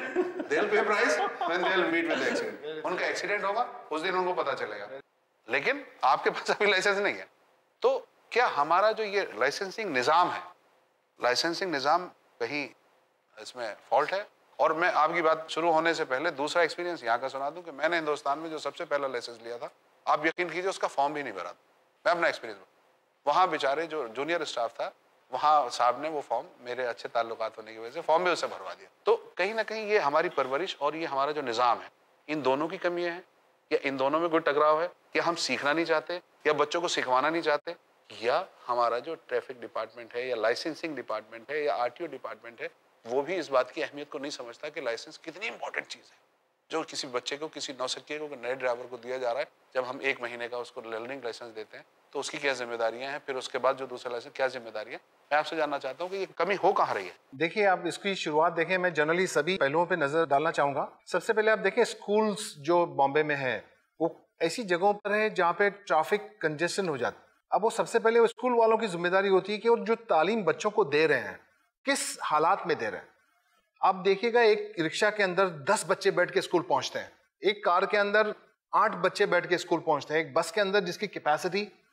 they will pay price when they will meet with the accident. उनका एक्सीडेंट होगा उस दिन उनको पता चलेगा, लेकिन आपके पास अभी लाइसेंस नहीं है। तो क्या हमारा जो ये लाइसेंसिंग निज़ाम है, लाइसेंसिंग निज़ाम कहीं इसमें फॉल्ट है? और मैं आपकी बात शुरू होने से पहले दूसरा एक्सपीरियंस यहाँ का सुना दूं कि मैंने हिंदुस्तान में जो सबसे पहला लाइसेंस लिया था, आप यकीन कीजिए उसका फॉर्म भी नहीं भरा था। मैं अपना एक्सपीरियंस, वहाँ बेचारे जो जूनियर स्टाफ था वहाँ साहब ने वो फॉर्म, मेरे अच्छे ताल्लुकात होने की वजह से फॉर्म भी उससे भरवा दिया। तो कहीं ना कहीं ये हमारी परवरिश और ये हमारा जो निज़ाम है, इन दोनों की कमी है या इन दोनों में कोई टकराव है, या हम सीखना नहीं चाहते या बच्चों को सिखवाना नहीं चाहते, या हमारा जो ट्रैफिक डिपार्टमेंट है या लाइसेंसिंग डिपार्टमेंट है या आरटीओ डिपार्टमेंट है वो भी इस बात की अहमियत को नहीं समझता कि लाइसेंस कितनी इंपॉर्टेंट चीज़ है, जो किसी बच्चे को, किसी नौसिखिए को, नए ड्राइवर को दिया जा रहा है। जब हम एक महीने का उसको लर्निंग लाइसेंस देते हैं तो उसकी क्या जिम्मेदारियां हैं, फिर उसके बाद जो दूसरा लाइसेंस क्या जिम्मेदारियां। मैं आपसे जानना चाहता हूं कि ये कमी हो कहाँ रही है। देखिए, आप इसकी शुरुआत देखें, मैं जनरली सभी पहलुओं पे नजर डालना चाहूंगा। सबसे पहले आप देखें, स्कूल्स जो बॉम्बे में है वो ऐसी जगहों पर है जहाँ पे ट्रैफिक कंजेशन हो जाता है। अब वो सबसे पहले वो स्कूल वालों की जिम्मेदारी होती है कि वो जो तालीम बच्चों को दे रहे हैं किस हालात में दे रहे हैं। आप देखिएगा, एक रिक्शा के अंदर दस बच्चे बैठ के स्कूल पहुंचते हैं, एक कार के अंदर आठ बच्चे बैठ के स्कूल पहुंचते हैं, एक बस के अंदर जिसकी कैपेसिटी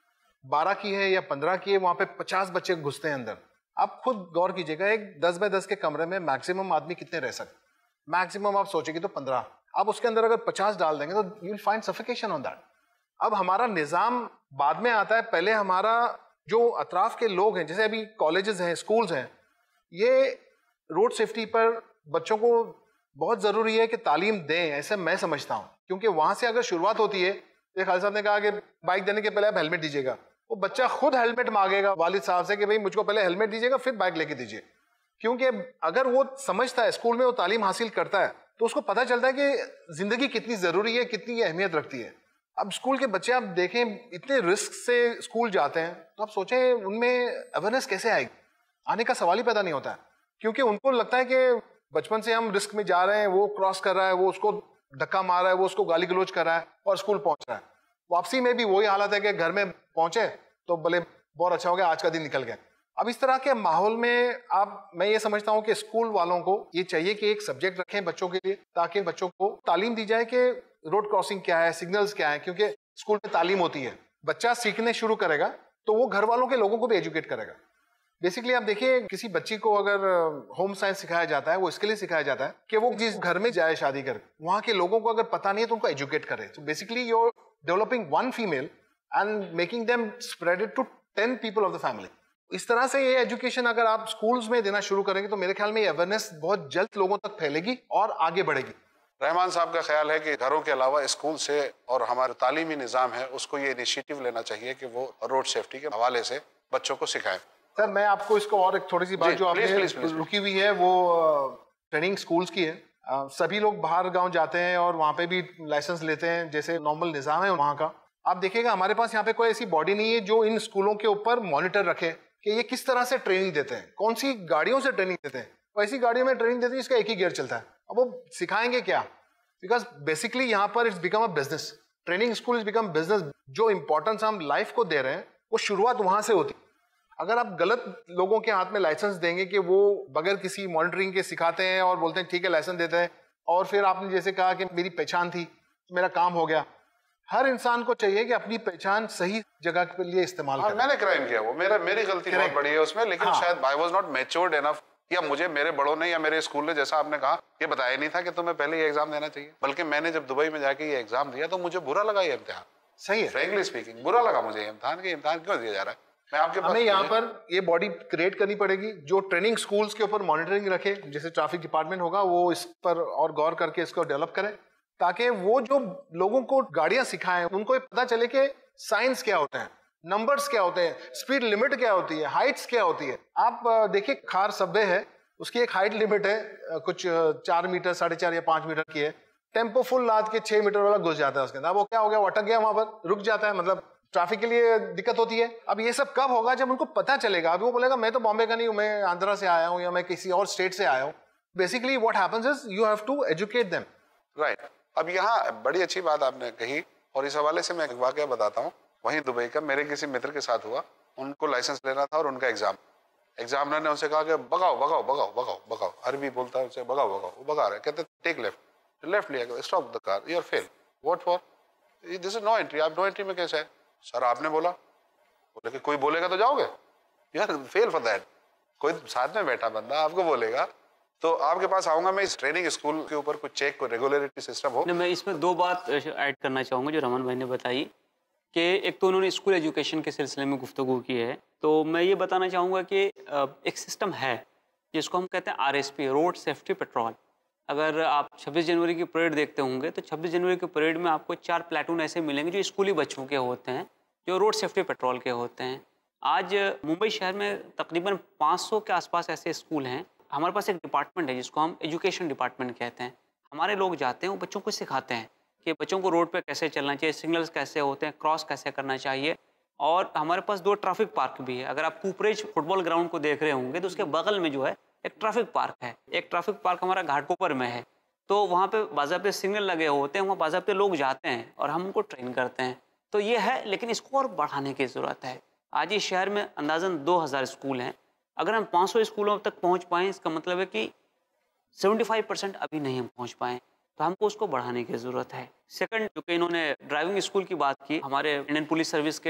बारह की है या पंद्रह की है, वहां पे पचास बच्चे घुसते हैं अंदर। आप खुद गौर कीजिएगा, एक दस बाय दस के कमरे में मैक्सिमम आदमी कितने रह सकते? मैक्सिमम आप सोचेंगे तो पंद्रह। आप उसके अंदर अगर पचास डाल देंगे तो you will find suffocation on that. अब हमारा निज़ाम बाद में आता है, पहले हमारा जो अतराफ के लोग हैं, जैसे अभी कॉलेजेस हैं, स्कूल्स हैं, ये रोड सेफ्टी पर बच्चों को बहुत ज़रूरी है कि तालीम दें, ऐसे मैं समझता हूँ। क्योंकि वहाँ से अगर शुरुआत होती है, एक खालिद साहब ने कहा कि बाइक देने के पहले आप हेलमेट दीजिएगा, वो बच्चा खुद हेलमेट मांगेगा वालिद साहब से कि भाई मुझको पहले हेलमेट दीजिएगा फिर बाइक लेके दीजिए। क्योंकि अगर वो समझता है, स्कूल में वो तालीम हासिल करता है, तो उसको पता चलता है कि जिंदगी कितनी ज़रूरी है, कितनी ये अहमियत रखती है। अब स्कूल के बच्चे आप देखें इतने रिस्क से स्कूल जाते हैं, तो आप सोचें उनमें अवेयरनेस कैसे आएगी? आने का सवाल ही पैदा नहीं होता है, क्योंकि उनको लगता है कि बचपन से हम रिस्क में जा रहे हैं, वो क्रॉस कर रहा है, वो उसको धक्का मार रहा है, वो उसको गाली गलौज कर रहा है और स्कूल पहुंच रहा है। वापसी में भी वही हालत है कि घर में पहुंचे तो भले बहुत अच्छा हो गया, आज का दिन निकल गया। अब इस तरह के माहौल में आप, मैं ये समझता हूँ कि स्कूल वालों को ये चाहिए कि एक सब्जेक्ट रखें बच्चों के लिए, ताकि बच्चों को तालीम दी जाए कि रोड क्रॉसिंग क्या है, सिग्नल्स क्या है। क्योंकि स्कूल में तालीम होती है, बच्चा सीखने शुरू करेगा तो वो घर वालों के लोगों को भी एजुकेट करेगा। बेसिकली आप देखिए, किसी बच्ची को अगर होम साइंस सिखाया जाता है, वो इसके लिए सिखाया जाता है कि वो जिस घर में जाए शादी कर, वहाँ के लोगों को अगर पता नहीं है तो उनको एजुकेट करे। तो basically you are developing one female and making them spread it to ten people of the family. इस तरह से ये एजुकेशन अगर आप स्कूल्स में देना शुरू करेंगे तो मेरे ख्याल में ये अवेयरनेस बहुत जल्द लोगों तक फैलेगी और आगे बढ़ेगी। रहमान साहब का ख्याल है कि घरों के अलावा स्कूल से और हमारा तालीमी निज़ाम है उसको ये इनिशिएटिव लेना चाहिए कि वो रोड सेफ्टी के हवाले से बच्चों को सिखाएं। सर मैं आपको इसको और एक थोड़ी सी बात जो आपने रुकी हुई है वो ट्रेनिंग स्कूल्स की है। आ, सभी लोग बाहर गांव जाते हैं और वहाँ पे भी लाइसेंस लेते हैं, जैसे नॉर्मल निज़ाम है वहाँ का। आप देखिएगा हमारे पास यहाँ पे कोई ऐसी बॉडी नहीं है जो इन स्कूलों के ऊपर मॉनिटर रखे कि ये किस तरह से ट्रेनिंग देते हैं, कौन सी गाड़ियों से ट्रेनिंग देते हैं। वो ऐसी गाड़ियों में ट्रेनिंग देते हैं इसका एक ही गियर चलता है। अब वो सिखाएंगे क्या? बिकॉज बेसिकली यहाँ पर it's become a business. Training school is become business. जो इंपॉर्टेंस हम लाइफ को दे रहे हैं वो शुरुआत वहाँ से होती है। अगर आप गलत लोगों के हाथ में लाइसेंस देंगे कि वो बगैर किसी मॉनिटरिंग के सिखाते हैं और बोलते हैं ठीक है लाइसेंस देते हैं, और फिर आपने जैसे कहा कि मेरी पहचान थी, मेरा काम हो गया। हर इंसान को चाहिए कि अपनी पहचान सही जगह के लिए इस्तेमाल हाँ, करें। मैंने क्राइम किया, वो मेरा मेरी गलती बहुत बड़ी है उसमें, लेकिन हाँ। शायद I was not matured enough, या मुझे मेरे बड़ों ने या मेरे स्कूल ने, जैसा आपने कहा, ये बताया नहीं था कि तुम्हें पहले ये एग्जाम देना चाहिए। बल्कि मैंने जब दुबई में जाके ये एग्जाम दिया तो मुझे बुरा लगा ये इम्तिहान। सही है, फ्रैंकली स्पीकिंग बुरा लगा मुझे ये इम्तिहान कि इम्तिहान क्यों दिया जा रहा है। मैं आपके पास हमें यहाँ पर ये बॉडी क्रिएट करनी पड़ेगी जो ट्रेनिंग स्कूल्स के ऊपर मॉनिटरिंग रखे, जैसे ट्रैफिक डिपार्टमेंट होगा वो इस पर और गौर करके इसको डेवलप करे, ताकि वो जो लोगों को गाड़ियां सिखाएं उनको ये पता चले कि साइंस क्या होता है, नंबर्स क्या होते हैं, स्पीड लिमिट क्या होती है, हाइट्स क्या होती है। आप देखिए खार सबवे है, उसकी एक हाइट लिमिट है, कुछ चार मीटर साढ़े चार या पांच मीटर की है। टेम्पो फुल लाद के छह मीटर वाला घुस जाता है उसके अंदर। वो क्या हो गया, वो अटक गया, वहां पर रुक जाता है, मतलब ट्रैफिक के लिए दिक्कत होती है। अब ये सब कब होगा? जब उनको पता चलेगा। अभी वो बोलेगा मैं तो बॉम्बे का नहीं हूं, मैं आंध्रा से आया हूं या मैं किसी और स्टेट से आया हूं। Basically what happens is you have to educate them. Right. अब यहाँ बड़ी अच्छी बात आपने कही और इस हवाले से मैं एक वाकया बताता हूँ। वहीं दुबई का मेरे किसी मित्र के साथ हुआ। उनको लाइसेंस लेना था और उनका एग्जाम, एग्जामिनर ने उनसे कहा कि भगाओ भगाओ भगाओ भगाओ भगाओ, अरबी बोलता है उनसे, भगाओ भगाओ। वो भगा रहे, कहते टेक लेफ्ट, लेफ्ट लिया, stop the car, you are fail. What for? This is no entry. आप नो एंट्री में कैसे है? सर आपने बोला। बोले कि कोई बोलेगा तो जाओगे? यार फेल फॉर दैट। कोई साथ में बैठा बंदा आपको बोलेगा तो आपके पास आऊंगा मैं। इस ट्रेनिंग स्कूल के ऊपर कुछ चेक, कोई रेगुलरिटी सिस्टम हो। मैं इसमें दो बात ऐड करना चाहूँगा जो रमन भाई ने बताई कि एक तो उन्होंने स्कूल एजुकेशन के सिलसिले में गुफ्तगू की है, तो मैं ये बताना चाहूँगा कि एक सिस्टम है जिसको हम कहते हैं R S P, road safety patrol. अगर आप छब्बीस जनवरी की परेड देखते होंगे तो छब्बीस जनवरी की परेड में आपको चार प्लेटून ऐसे मिलेंगे जो स्कूली बच्चों के होते हैं, जो रोड सेफ्टी पेट्रोल के होते हैं। आज मुंबई शहर में तकरीबन पाँच सौ के आसपास ऐसे स्कूल हैं। हमारे पास एक डिपार्टमेंट है जिसको हम एजुकेशन डिपार्टमेंट कहते हैं। हमारे लोग जाते हैं, वो बच्चों को सिखाते हैं कि बच्चों को रोड पे कैसे चलना चाहिए, सिग्नल्स कैसे होते हैं, क्रॉस कैसे करना चाहिए। और हमारे पास दो ट्रैफिक पार्क भी है। अगर आप कूपरेज फुटबॉल ग्राउंड को देख रहे होंगे तो उसके बगल में जो है एक ट्रैफिक पार्क है। एक ट्रैफिक पार्क हमारा घाटकोपर में है, तो वहाँ पे बाज़ाब्ते सिग्नल लगे होते हैं, वहाँ बाज़ाब्ते लोग जाते हैं और हम उनको ट्रेन करते हैं। तो ये है, लेकिन इसको और बढ़ाने की ज़रूरत है। आज इस शहर में अंदाज़न दो हज़ार स्कूल हैं। अगर हम पाँच सौ स्कूलों तक पहुँच पाएँ, इसका मतलब है कि पचहत्तर परसेंट अभी नहीं हम पहुँच पाएँ, तो हमको उसको बढ़ाने की ज़रूरत है। सेकंड, जो कि इन्होंने ड्राइविंग स्कूल की बात की, हमारे इंडियन पुलिस सर्विस के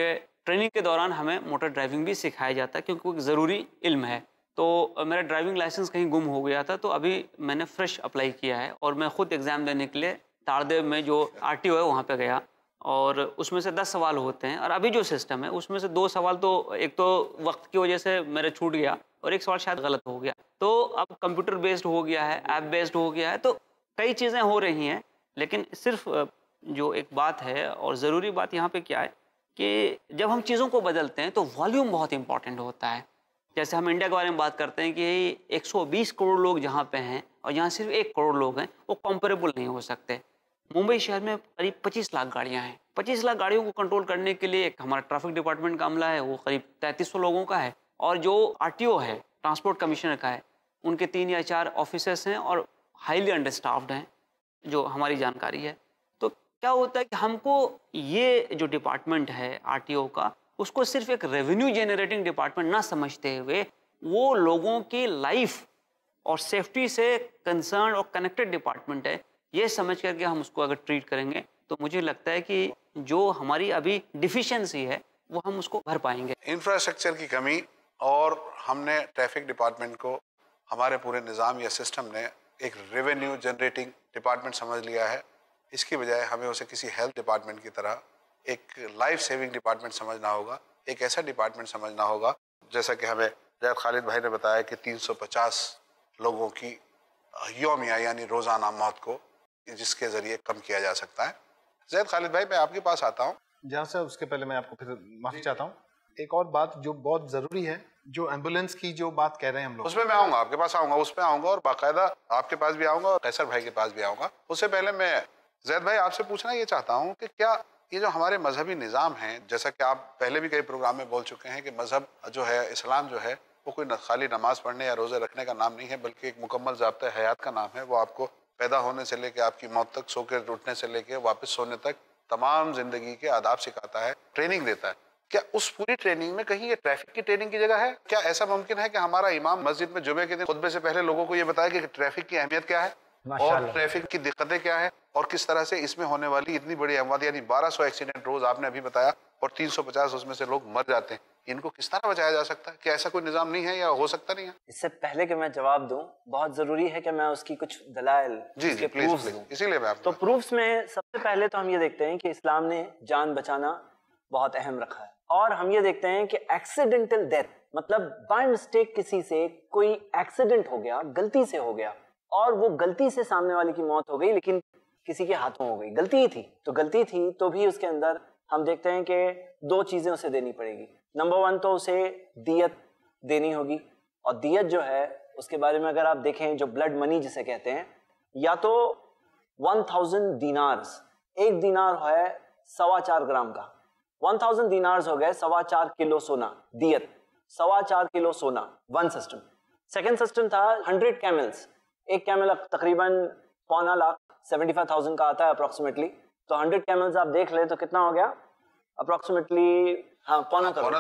ट्रेनिंग के दौरान हमें मोटर ड्राइविंग भी सिखाया जाता है, क्योंकि वो एक ज़रूरी इल्म है। तो मेरा ड्राइविंग लाइसेंस कहीं गुम हो गया था, तो अभी मैंने फ्रेश अप्लाई किया है और मैं ख़ुद एग्ज़ाम देने के लिए ताड़देव में जो आर टी ओ है वहाँ पे गया, और उसमें से दस सवाल होते हैं। और अभी जो सिस्टम है उसमें से दो सवाल तो, एक तो वक्त की वजह से मेरे छूट गया और एक सवाल शायद गलत हो गया। तो अब कंप्यूटर बेस्ड हो गया है, ऐप बेस्ड हो गया है, तो कई चीज़ें हो रही हैं। लेकिन सिर्फ जो एक बात है और ज़रूरी बात यहाँ पे क्या है कि जब हम चीज़ों को बदलते हैं तो वॉल्यूम बहुत इंपॉर्टेंट होता है। जैसे हम इंडिया के बारे में बात करते हैं कि एक सौ बीस करोड़ लोग जहाँ पे हैं और यहाँ सिर्फ एक करोड़ लोग हैं, वो कंपेरेबल नहीं हो सकते। मुंबई शहर में करीब पच्चीस लाख गाड़ियाँ हैं। पच्चीस लाख गाड़ियों को कंट्रोल करने के लिए एक हमारा ट्रैफिक डिपार्टमेंट का अमला है, वो करीब तैंतीस सौ लोगों का है, और जो आर टी ओ है, ट्रांसपोर्ट कमिश्नर का है, उनके तीन या चार ऑफिसर्स हैं और हाईली अंडरस्टाफ्ड हैं, जो हमारी जानकारी है। तो क्या होता है कि हमको ये जो डिपार्टमेंट है आर टी ओ का, उसको सिर्फ एक रेवेन्यू जनरेटिंग डिपार्टमेंट ना समझते हुए वो लोगों की लाइफ और सेफ्टी से कंसर्न और कनेक्टेड डिपार्टमेंट है, ये समझ करके हम उसको अगर ट्रीट करेंगे तो मुझे लगता है कि जो हमारी अभी डिफिशियंसी है वो हम उसको भर पाएंगे। इंफ्रास्ट्रक्चर की कमी, और हमने ट्रैफिक डिपार्टमेंट को हमारे पूरे निज़ाम या सिस्टम ने एक रेवेन्यू जनरेटिंग डिपार्टमेंट समझ लिया है। इसकी बजाय हमें उसे किसी हेल्थ डिपार्टमेंट की तरह एक लाइफ सेविंग डिपार्टमेंट समझना होगा, एक ऐसा डिपार्टमेंट समझना होगा। जैसा कि हमें जैद खालिद भाई ने बताया कि तीन सौ पचास लोगों की यौमिया यानी रोज़ाना मौत को जिसके ज़रिए कम किया जा सकता है। जैद खालिद भाई, मैं आपके पास आता हूँ। जहाँ से उसके पहले मैं आपको फिर माफ़ी चाहता हूँ। एक और बात जो बहुत ज़रूरी है, जो एम्बुलेंस की जो बात कह रहे हैं हम लोग, उसमें मैं आऊँगा, आपके पास आऊँगा, उस पर आऊँगा और बाकायदा आपके पास भी आऊँगा और कैसर भाई के पास भी आऊँगा। उससे पहले मैं जैद भाई आपसे पूछना ये चाहता हूँ कि क्या ये जो हमारे मजहबी निज़ाम हैं, जैसा कि आप पहले भी कई प्रोग्राम में बोल चुके हैं कि मज़हब जो है, इस्लाम जो है, वो कोई खाली नमाज पढ़ने या रोज़े रखने का नाम नहीं है, बल्कि एक मुकम्मल ज़ाब्ता हयात का नाम है। वो आपको पैदा होने से लेकर आपकी मौत तक, सो के उठने से लेकर वापस सोने तक तमाम जिंदगी के आदाब सिखाता है, ट्रेनिंग देता है। क्या उस पूरी ट्रेनिंग में कहीं ये ट्रैफिक की ट्रेनिंग की जगह है? क्या ऐसा मुमकिन है कि हमारा इमाम मस्जिद में जुमे के दिन खुतबे से पहले लोगों को ये बताए कि ट्रैफिक की अहमियत क्या है और ट्रैफिक की दिक्कतें क्या है और किस तरह से इसमें होने वाली इतनी बड़ी अमवात, यानी बारह सौ एक्सीडेंट रोज आपने अभी बताया और तीन सौ पचास उसमें से लोग मर जाते हैं, इनको किस तरह बचाया जा सकता है? क्या ऐसा कोई निजाम नहीं है या हो सकता नहीं है? इससे पहले कि मैं जवाब दूं, बहुत जरूरी है कि मैं उसकी कुछ दलाइल, जी जी प्लीज प्लीज, इसीलिए मैं आपको तो प्रूफ्स में सबसे पहले तो हम ये देखते हैं कि इस्लाम ने जान बचाना बहुत अहम रखा है, और हम ये देखते हैं कि एक्सीडेंटल डेथ, मतलब बाय मिस्टेक किसी से कोई एक्सीडेंट हो गया, गलती से हो गया, और वो गलती से सामने वाले की मौत हो गई, लेकिन किसी के हाथों हो गई, गलती ही थी तो गलती थी तो भी उसके अंदर हम देखते हैं कि दो चीजें उसे देनी पड़ेगी। नंबर वन तो उसे दियत देनी होगी, और दियत जो है उसके बारे में अगर आप देखें, जो ब्लड मनी जिसे कहते हैं, या तो वन थाउजेंड दीनार्स, एक दीनार है सवा चार ग्राम का, वन थाउजेंड दीनार्स हो गए सवा चार किलो सोना, दियत सवा चार किलो सोना, वन सिस्टम। सेकेंड सिस्टम था हंड्रेड कैमल्स, एक कैमल तकरीबन पौना लाख सेवेंटी फाइव थाउजेंड का आता है अप्रोक्सीमेटली, तो हंड्रेड कैमल्स आप देख ले तो कितना हो गया अप्रोक्सीमेटली, हाँ पौना करोड़,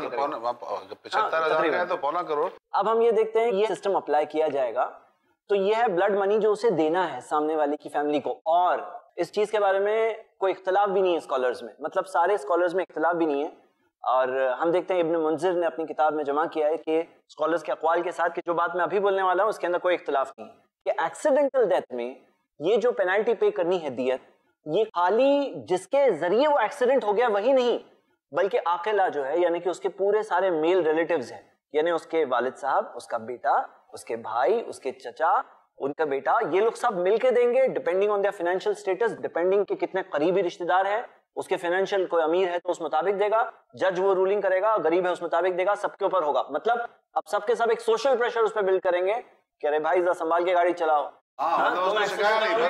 पचहत्तर हजार तो पौना करोड़। अब हम ये देखते हैं ये सिस्टम अप्लाई किया जाएगा तो ये है ब्लड मनी जो उसे देना है सामने वाले की फैमिली को, और इस चीज के बारे में कोई इख्तलाफ भी नहीं है स्कॉलर्स में, मतलब सारे स्कॉलर्स में इख्तलाफ भी नहीं है। और हम देखते हैं इब्न मुंजिर ने अपनी किताब में जमा किया है कि स्कॉलर्स के अक़वाल के साथ कि जो बात मैं अभी बोलने वाला हूँ उसके अंदर कोई इख्तलाफ नहीं है कि एक्सीडेंटल डेथ में ये जो पेनल्टी पे करनी है दियत, ये खाली जिसके जरिए वो एक्सीडेंट हो गया वही नहीं, बल्कि आकिला जो है, यानी कि उसके पूरे सारे मेल रिलेटिव्स हैं, यानी उसके वालिद साहब, उसका बेटा, उसके भाई, उसके चचा, उनका बेटा, ये लोग सब मिलके देंगे depending on their financial status, depending के कितने करीबी रिश्तेदार हैं, उसके फाइनेंशियल, कोई अमीर है तो उस मुताबिक देगा, जज वो रूलिंग करेगा, गरीब है उस मुताबिक देगा, सबके ऊपर होगा। मतलब अब सबके सब एक सोशल प्रेशर उस पर बिल्ड करेंगे कि अरे भाई जरा संभाल के गाड़ी चलाओ, बहुत अच्छी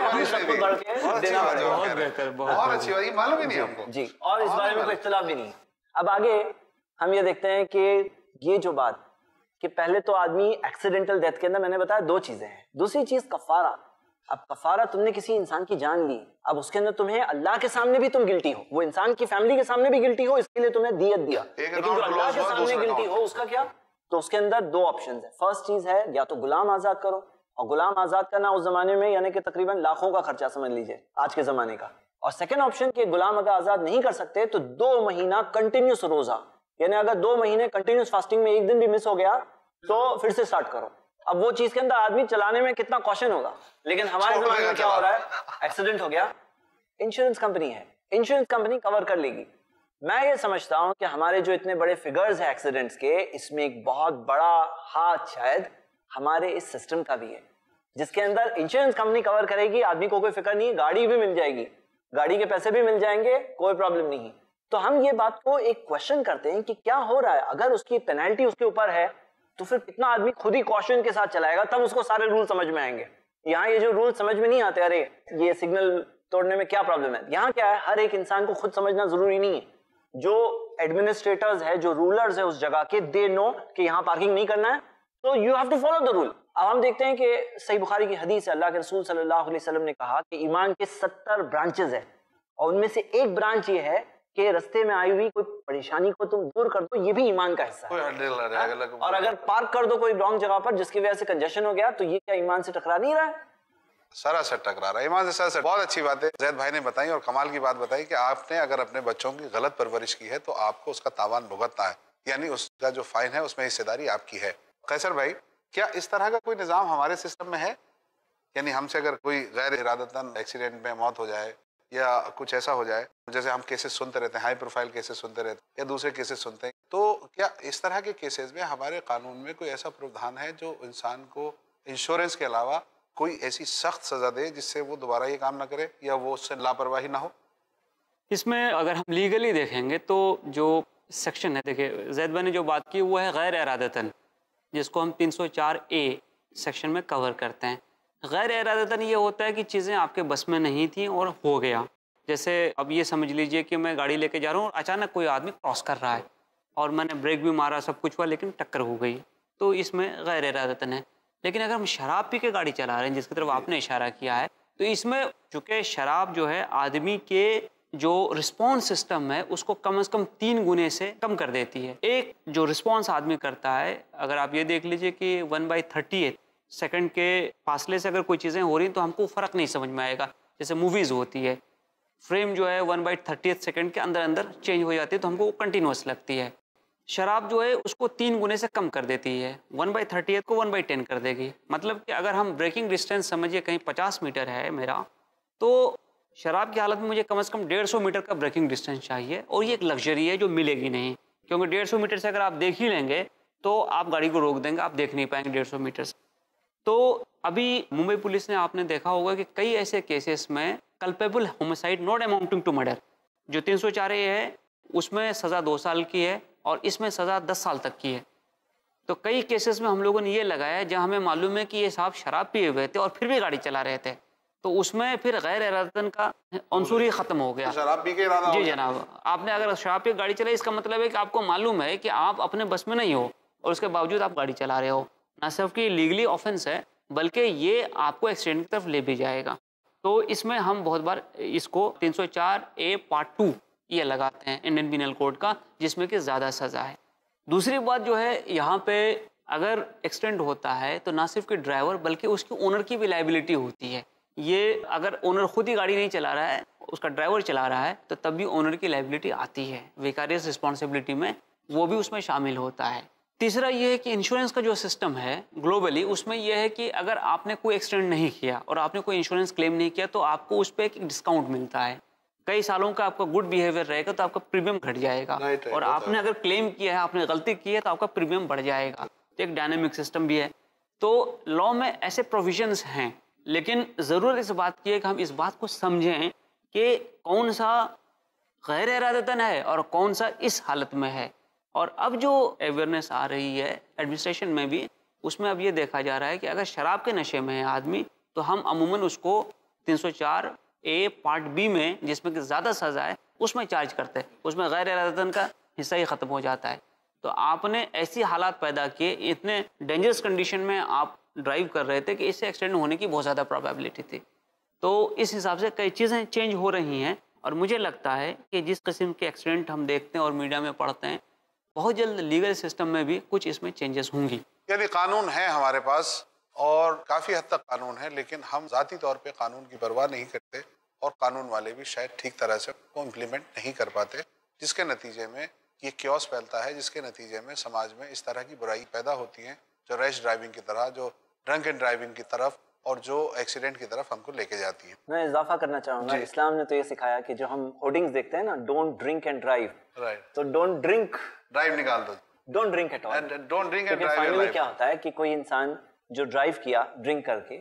बात, ये मालूम ही नहीं हमको जी, और इस बारे में कोई इख्तिलाफ भी नहीं है। अब आगे हम ये देखते हैं कि ये जो बात कि पहले तो आदमी एक्सीडेंटल डेथ के अंदर मैंने बताया दो चीजें हैं, दूसरी चीज कफारा। अब कफारा, तुमने किसी इंसान की जान ली, अब उसके अंदर तुम्हें अल्लाह के सामने भी तुम गिल्टी हो, वो इंसान की फैमिली के सामने भी गिल्टी हो, इसके लिए तुमने दियत दिया, लेकिन जो अल्लाह के सामने गिल्टी हो उसका क्या? तो उसके अंदर दो ऑप्शन है। फर्स्ट चीज है या तो गुलाम आजाद करो, और गुलाम आजाद करना उस जमाने में यानी कि तकरीबन लाखों का खर्चा समझ लीजिए आज के जमाने का। और सेकंड ऑप्शन कि गुलाम अगर आजाद नहीं कर सकते तो दो महीना कंटिन्यूस रोजा, यानी अगर दो महीने कंटिन्यूस फास्टिंग में एक दिन भी मिस हो गया तो फिर से स्टार्ट करो। अब वो चीज के अंदर आदमी चलाने में कितना कॉशन होगा, लेकिन हमारे जमाने में क्या हो रहा है, एक्सीडेंट हो गया, इंश्योरेंस कंपनी है, इंश्योरेंस कंपनी कवर कर लेगी। मैं ये समझता हूं कि हमारे जो इतने बड़े फिगर्स हैं एक्सीडेंट्स के, इसमें एक बहुत बड़ा हाथ शायद हमारे इस सिस्टम का भी है, जिसके अंदर इंश्योरेंस कंपनी कवर करेगी, आदमी को कोई फिक्र नहीं, गाड़ी भी मिल जाएगी, गाड़ी के पैसे भी मिल जाएंगे, कोई प्रॉब्लम नहीं। तो हम ये बात को एक क्वेश्चन करते हैं कि क्या हो रहा है, अगर उसकी पेनल्टी उसके ऊपर है तो फिर कितना आदमी खुद ही कॉशन के साथ चलाएगा, तब उसको सारे रूल समझ में आएंगे। यहाँ ये जो रूल समझ में नहीं आते, अरे ये सिग्नल तोड़ने में क्या प्रॉब्लम है, यहाँ क्या है, हर एक इंसान को खुद समझना जरूरी नहीं है। जो एडमिनिस्ट्रेटर्स है, जो रूलर्स है उस जगह के, दे नो कि यहाँ पार्किंग नहीं करना है, तो you have to follow the rule. अब हम देखते हैं कि सही बुखारी की हदीस है, अल्लाह के रसूल सल्लल्लाहु अलैहि वसल्लम ने कहा कि ईमान के सत्तर ब्रांचेस है, और उनमें से एक ब्रांच ये है कि रास्ते में आई हुई कोई परेशानी को तुम दूर कर दो, ये भी ईमान का हिस्सा है। और अगर पार्क कर दो कोई रॉन्ग जगह पर जिसकी वजह से कंजेशन हो गया, तो ये क्या ईमान से टकरा नहीं रहा है? सरासर टकरा रहा है ईमान से, सरासर। बहुत अच्छी बात है जैद भाई ने बताई, और कमाल की बात बताई कि आपने अगर अपने बच्चों की गलत परवरिश की है तो आपको उसका तावान भुगतना है, यानी उसका जो फाइन है उसमें हिस्सेदारी आपकी है। कैसर भाई, क्या इस तरह का कोई निज़ाम हमारे सिस्टम में है? यानी हमसे अगर कोई गैर इरादतन एक्सीडेंट में मौत हो जाए या कुछ ऐसा हो जाए, जैसे हम केसेस सुनते रहते हैं, हाई प्रोफाइल केसेस सुनते रहते हैं या दूसरे केसेस सुनते हैं, तो क्या इस तरह के केसेस में हमारे कानून में कोई ऐसा प्रावधान है जो इंसान को इंश्योरेंस के अलावा कोई ऐसी सख्त सजा दे जिससे वो दोबारा ये काम ना करे या वो उससे लापरवाही ना हो? इसमें अगर हम लीगली देखेंगे तो जो सेक्शन है, देखिए जैद भाई ने जो बात की वो है गैर इरादतन, जिसको हम तीन सौ चार ए सेक्शन में कवर करते हैं। गैर इरादतन ये होता है कि चीज़ें आपके बस में नहीं थी और हो गया। जैसे अब ये समझ लीजिए कि मैं गाड़ी लेके जा रहा हूँ और अचानक कोई आदमी क्रॉस कर रहा है और मैंने ब्रेक भी मारा, सब कुछ हुआ, लेकिन टक्कर हो गई, तो इसमें गैर इरादतन है। लेकिन अगर हम शराब पी के गाड़ी चला रहे हैं, जिसकी तरफ आपने इशारा किया है, तो इसमें चूँकि शराब जो है आदमी के जो रिस्पॉन्स सिस्टम है उसको कम से कम तीन गुने से कम कर देती है। एक जो रिस्पॉन्स आदमी करता है, अगर आप ये देख लीजिए कि वन बाई थर्टी सेकंड के फासले से अगर कोई चीज़ें हो रही तो हमको फ़र्क नहीं समझ में आएगा। जैसे मूवीज़ होती है, फ्रेम जो है वन बाई थर्टी सेकंड के अंदर अंदर चेंज हो जाती है, तो हमको वो कंटिन्यूस लगती है। शराब जो है उसको तीन गुने से कम कर देती है, वन बाई थर्टी को वन बाई टेन कर देगी। मतलब कि अगर हम ब्रेकिंग डिस्टेंस समझिए कहीं पचास मीटर है मेरा, तो शराब की हालत में मुझे कम से कम डेढ़ सौ मीटर का ब्रेकिंग डिस्टेंस चाहिए, और ये एक लग्जरी है जो मिलेगी नहीं, क्योंकि डेढ़ सौ मीटर से अगर आप देख ही लेंगे तो आप गाड़ी को रोक देंगे, आप देख नहीं पाएंगे डेढ़ सौ मीटर से। तो अभी मुंबई पुलिस ने, आपने देखा होगा कि कई ऐसे केसेस में culpable homicide not amounting to murder, जो तीन सौ चार ए है उसमें सज़ा दो साल की है और इसमें सज़ा दस साल तक की है। तो कई केसेस में हम लोगों ने ये लगाया जहां हमें मालूम है कि ये साहब शराब पिए हुए थे और फिर भी गाड़ी चला रहे थे, तो उसमें फिर गैर इरादतन का अंसुर ही ख़त्म हो गया। शराब पी के इरादा जी जनाब, आपने अगर शराब पी गाड़ी चलाई, इसका मतलब है कि आपको मालूम है कि आप अपने बस में नहीं हो और उसके बावजूद आप गाड़ी चला रहे हो। ना सिर्फ कि लीगली ऑफेंस है, बल्कि ये आपको एक्सीडेंट की तरफ ले भी जाएगा। तो इसमें हम बहुत बार इसको तीन सौ चार ए पार्ट टू ये लगाते हैं इंडियन पिनल कोड का, जिसमें कि ज़्यादा सज़ा है। दूसरी बात जो है, यहाँ पे अगर एक्सीडेंट होता है तो ना सिर्फ कि ड्राइवर बल्कि उसके ओनर की भी लाइबिलिटी होती है। ये अगर ओनर खुद ही गाड़ी नहीं चला रहा है, उसका ड्राइवर चला रहा है, तो तब भी ओनर की लाइबिलिटी आती है, विकारियस रिस्पॉन्सिबिलिटी में वो भी उसमें शामिल होता है। तीसरा ये है कि इंश्योरेंस का जो सिस्टम है ग्लोबली, उसमें यह है कि अगर आपने कोई एक्सीडेंट नहीं किया और आपने कोई इंश्योरेंस क्लेम नहीं किया तो आपको उस पर एक डिस्काउंट मिलता है। कई सालों का आपका गुड बिहेवियर रहेगा तो आपका प्रीमियम घट जाएगा, और आपने अगर क्लेम किया है, आपने गलती की है, तो आपका प्रीमियम बढ़ जाएगा। तो एक डायनेमिक सिस्टम भी है। तो लॉ में ऐसे प्रोविजंस हैं, लेकिन ज़रूरत इस बात की है कि हम इस बात को समझें कि कौन सा गैर इरादतन है और कौन सा इस हालत में है। और अब जो अवेयरनेस आ रही है एडमिनिस्ट्रेशन में भी, उसमें अब ये देखा जा रहा है कि अगर शराब के नशे में है आदमी, तो हम अमूमन उसको तीन सौ चार ए पार्ट बी में, जिसमें कि ज़्यादा सज़ा है, उसमें चार्ज करते हैं, उसमें गैर इरादतन का हिस्सा ही ख़त्म हो जाता है। तो आपने ऐसी हालात पैदा किए, इतने डेंजरस कंडीशन में आप ड्राइव कर रहे थे कि इससे एक्सीडेंट होने की बहुत ज़्यादा प्रोबेबिलिटी थी। तो इस हिसाब से कई चीज़ें चेंज हो रही हैं, और मुझे लगता है कि जिस किस्म के एक्सीडेंट हम देखते हैं और मीडिया में पढ़ते हैं, बहुत जल्द लीगल सिस्टम में भी कुछ इसमें चेंजेस होंगी। यानी कानून है हमारे पास और काफ़ी हद तक कानून है, लेकिन हम ज़ाती तौर पे कानून की परवाह नहीं करते, और कानून वाले भी शायद ठीक तरह से उसको इम्प्लीमेंट नहीं कर पाते, जिसके नतीजे में ये क्योस फैलता है जिसके नतीजे में समाज में इस तरह की बुराई पैदा होती है जो रैश ड्राइविंग की तरह, जो ड्रंक एंड ड्राइविंग की तरफ और जो एक्सीडेंट की तरफ हमको लेके जाती है। मैं इजाफा करना चाहूंगा, इस्लाम ने तो ये सिखाया कि जो हम होर्डिंग्स देखते हैं ना, don't drink and drive, right, तो डोंट ड्रिंक, ड्राइव निकाल दो, don't drink at all, don't drink and drive. Finally क्या होता है कि कोई इंसान जो ड्राइव किया ड्रिंक करके,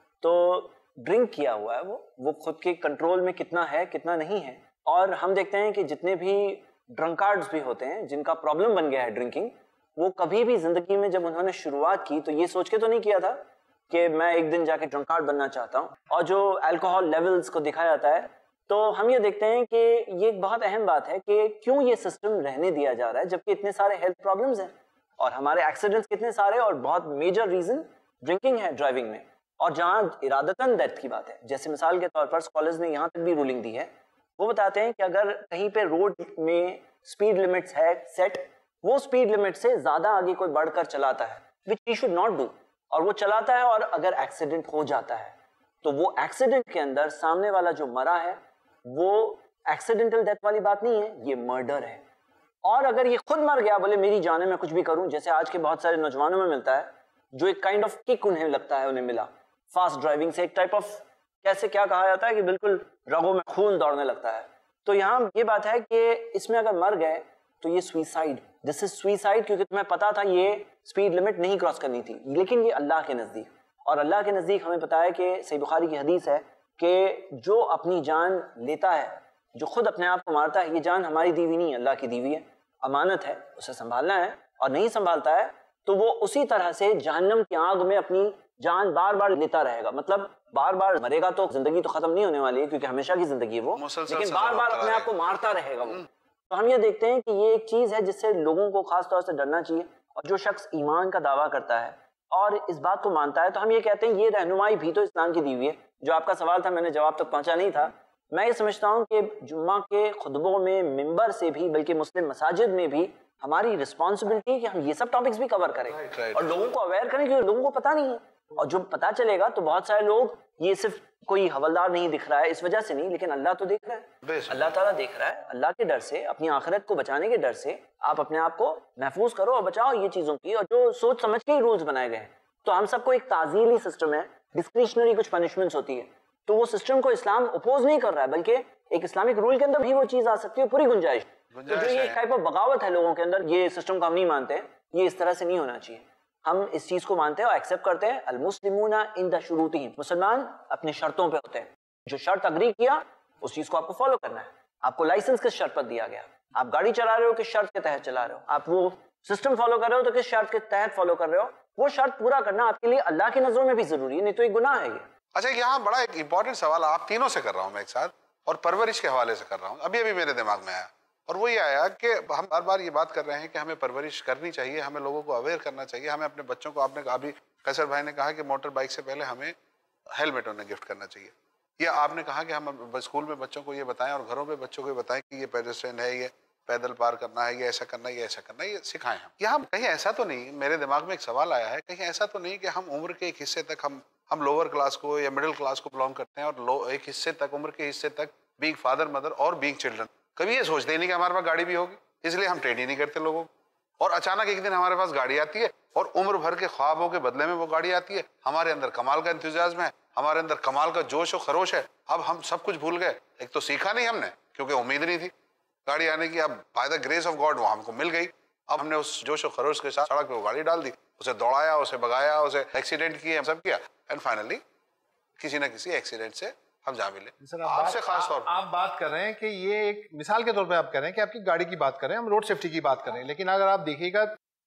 तो ड्रिंक किया हुआ है वो वो खुद के कंट्रोल में कितना है कितना नहीं है। और हम देखते हैं कि जितने भी ड्रंकार्ड्स भी होते हैं जिनका प्रॉब्लम बन गया है ड्रिंकिंग, वो कभी भी जिंदगी में जब उन्होंने शुरुआत की तो ये सोच के तो नहीं किया था कि मैं एक दिन जाके ड्रंकार्ड बनना चाहता हूँ। और जो अल्कोहल लेवल्स को दिखाया जाता है, तो हम ये देखते हैं कि ये एक बहुत अहम बात है कि क्यों ये सिस्टम रहने दिया जा रहा है जबकि इतने सारे हेल्थ प्रॉब्लम्स हैं और हमारे एक्सीडेंट्स कितने सारे, और बहुत मेजर रीजन ड्रिंकिंग है ड्राइविंग में। और जहाँ इरादतन डेथ की बात है, जैसे मिसाल के तौर पर कॉलेज ने यहाँ तक भी रूलिंग दी है, वो बताते हैं कि अगर कहीं पे रोड में स्पीड लिमिट्स है सेट, वो स्पीड लिमिट से ज्यादा आगे कोई बढ़कर चलाता है, which he should not do, और वो चलाता है और अगर एक्सीडेंट हो जाता है तो वो एक्सीडेंट के अंदर सामने वाला जो मरा है वो एक्सीडेंटल डेथ वाली बात नहीं है, ये मर्डर है। और अगर ये खुद मर गया, बोले मेरी जान है मैं कुछ भी करूं, जैसे आज के बहुत सारे नौजवानों में मिलता है, जो एक काइंड ऑफ किक उन्हें लगता है, उन्हें मिला फास्ट ड्राइविंग से, एक टाइप ऑफ कैसे क्या कहा जाता है कि बिल्कुल रगों में खून दौड़ने लगता है। तो यहाँ ये बात है कि इसमें अगर मर गए तो ये सुसाइड, दिस इज सुसाइड, क्योंकि तुम्हें पता था ये स्पीड लिमिट नहीं क्रॉस करनी थी, लेकिन ये अल्लाह के नजदीक, और अल्लाह के नजदीक हमें पता है कि सही बुखारी की हदीस है कि जो अपनी जान लेता है, जो खुद अपने आप को मारता है, ये जान हमारी दीवी नहीं है, अल्लाह की दीवी है, अमानत है, उसे संभालना है, और नहीं संभालता है तो वो उसी तरह से जहन्नम की आग में अपनी जान बार बार लेता रहेगा। मतलब बार बार मरेगा तो जिंदगी तो खत्म नहीं होने वाली है क्योंकि हमेशा की जिंदगी है वो, लेकिन बार बार अपने आप को मारता रहेगा वो। तो हम ये देखते हैं कि ये एक चीज है जिससे लोगों को खास तौर से डरना चाहिए। और जो शख्स ईमान का दावा करता है और इस बात को मानता है, तो हम ये कहते हैं ये रहनुमाई भी तो इस्लाम की दी हुई है। जो आपका सवाल था मैंने जवाब तक पहुंचा नहीं था। मैं ये समझता हूँ कि जुम्मा के खुतबों में, मिंबर से भी, बल्कि मुस्लिम मसाजिद में भी हमारी रिस्पॉन्सिबिलिटी है कि हम ये सब टॉपिक्स भी कवर करें right, right. और लोगों को अवेयर करें, क्योंकि लोगों को पता नहीं है। और जो पता चलेगा तो बहुत सारे लोग, ये सिर्फ कोई हवलदार नहीं दिख रहा है इस वजह से नहीं, लेकिन अल्लाह तो देख रहा है, अल्लाह ताला देख रहा है। अल्लाह के डर से, अपनी आखिरत को बचाने के डर से आप अपने आप को महफूज करो और बचाओ ये चीजों की। और जो सोच समझ के ही रूल्स बनाए गए हैं, तो हम सबको एक ताजीली सिस्टम है, डिस्क्रिशनरी कुछ पनिशमेंट्स होती है, तो वो सिस्टम को इस्लाम अपोज नहीं कर रहा है, बल्कि एक इस्लामिक रूल के अंदर भी वो चीज आ सकती है, पूरी गुंजाइश। तो जो ये टाइप ऑफ बगावत है लोगों के अंदर, ये सिस्टम को हम नहीं मानते, ये इस तरह से नहीं होना चाहिए। हम इस चीज को मानते हैं और एक्सेप्ट करते हैं। अल मुस्लिमूना इंदा शुरूतिहिम, मुसलमान अपने शर्तों पे होते हैं। जो शर्त अग्री किया उस चीज को आपको फॉलो करना है। आपको लाइसेंस किस शर्त पर दिया गया, आप गाड़ी चला रहे हो किस शर्त के तहत चला रहे हो, आप वो सिस्टम फॉलो कर रहे हो तो किस शर्त के तहत फॉलो कर रहे हो, वो शर्त पूरा करना आपके लिए अल्लाह की नजरों में भी जरूरी है, नहीं तो एक गुनाह है ये। अच्छा, यहाँ बड़ा एक इंपॉर्टेंट सवाल आप तीनों से कर रहा हूँ मैं एक साथ, और परवरिश के हवाले से कर रहा हूँ। अभी अभी मेरे दिमाग में आया, और वो ये आया कि हम बार बार ये बात कर रहे हैं कि हमें परवरिश करनी चाहिए, हमें लोगों को अवेयर करना चाहिए, हमें अपने बच्चों को, आपने अभी कैसर भाई ने कहा कि मोटर बाइक से पहले हमें हेलमेट उन्हें गिफ्ट करना चाहिए, या आपने कहा कि हम स्कूल में बच्चों को ये बताएं और घरों में बच्चों को ये बताएं कि ये पेडेस्ट्रियन है, ये पैदल पार करना है, ये ऐसा करना है, ये ऐसा करना है, ये सिखाएं हम। यहाँ कहीं ऐसा तो नहीं, मेरे दिमाग में एक सवाल आया है, कहीं ऐसा तो नहीं कि हम उम्र के एक हिस्से तक हम हम लोअर क्लास को या मिडिल क्लास को बिलोंग करते हैं, और लो एक हिस्से तक, उम्र के हिस्से तक बीइंग फादर मदर और बीइंग चिल्ड्रन, कभी ये सोचते नहीं कि हमारे पास गाड़ी भी होगी, इसलिए हम ट्रेन ही नहीं करते लोगों को। और अचानक एक दिन हमारे पास गाड़ी आती है और उम्र भर के ख्वाबों के बदले में वो गाड़ी आती है। हमारे अंदर कमाल का इंतजाज़्म है, हमारे अंदर कमाल का जोश और खरोश है। अब हम सब कुछ भूल गए। एक तो सीखा नहीं हमने क्योंकि उम्मीद नहीं थी गाड़ी आने की, अब by the grace of God वो हमको मिल गई। अब हमने उस जोश और खरोश के साथ सड़क पे वो गाड़ी डाल दी, उसे दौड़ाया, उसे भगाया, उसे एक्सीडेंट किए, सब किया, एंड फाइनली किसी ना किसी एक्सीडेंट से हम जा मिले। आपसे खास तौर पर आप बात कर रहे हैं कि ये एक मिसाल के तौर पे आप कह रहे हैं कि आपकी गाड़ी की बात कर रहे हैं, हम रोड सेफ्टी की बात कर रहे हैं, लेकिन अगर आप देखिएगा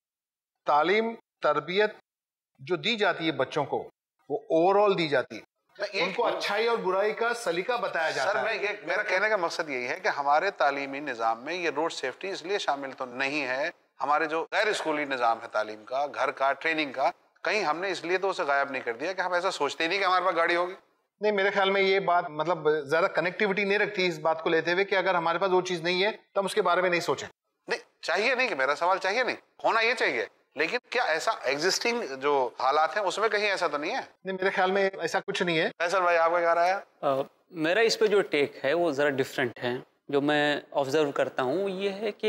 तालीम तरबियत जो दी जाती है बच्चों को, वो ओवरऑल दी जाती है, उनको अच्छाई और बुराई का सलीका बताया जाता सर, है। मैं ये मेरा कहने का मकसद यही है कि हमारे तालीमी निज़ाम में ये रोड सेफ्टी इसलिए शामिल तो नहीं है। हमारे जो गैर स्कूली निज़ाम है तालीम का, घर का, ट्रेनिंग का, कहीं हमने इसलिए तो उसे गायब नहीं कर दिया कि हम ऐसा सोचते ही नहीं कि हमारे पास गाड़ी होगी। नहीं, मेरे ख्याल में ये बात मतलब ज्यादा कनेक्टिविटी नहीं रखती इस बात को लेते हुए कि अगर हमारे पास वो चीज नहीं है तो हम उसके बारे में नहीं सोचें। नहीं चाहिए, नहीं कि मेरा सवाल चाहिए नहीं, होना ये चाहिए, लेकिन क्या ऐसा एग्जिस्टिंग जो हालात हैं उसमें कहीं ऐसा तो नहीं है? नहीं, मेरे ख्याल में ऐसा कुछ नहीं है। फैसल भाई आपका क्या राय है? मेरा इस पे जो टेक है वो ज़रा डिफरेंट है। जो मैं ऑब्जर्व करता हूँ ये है कि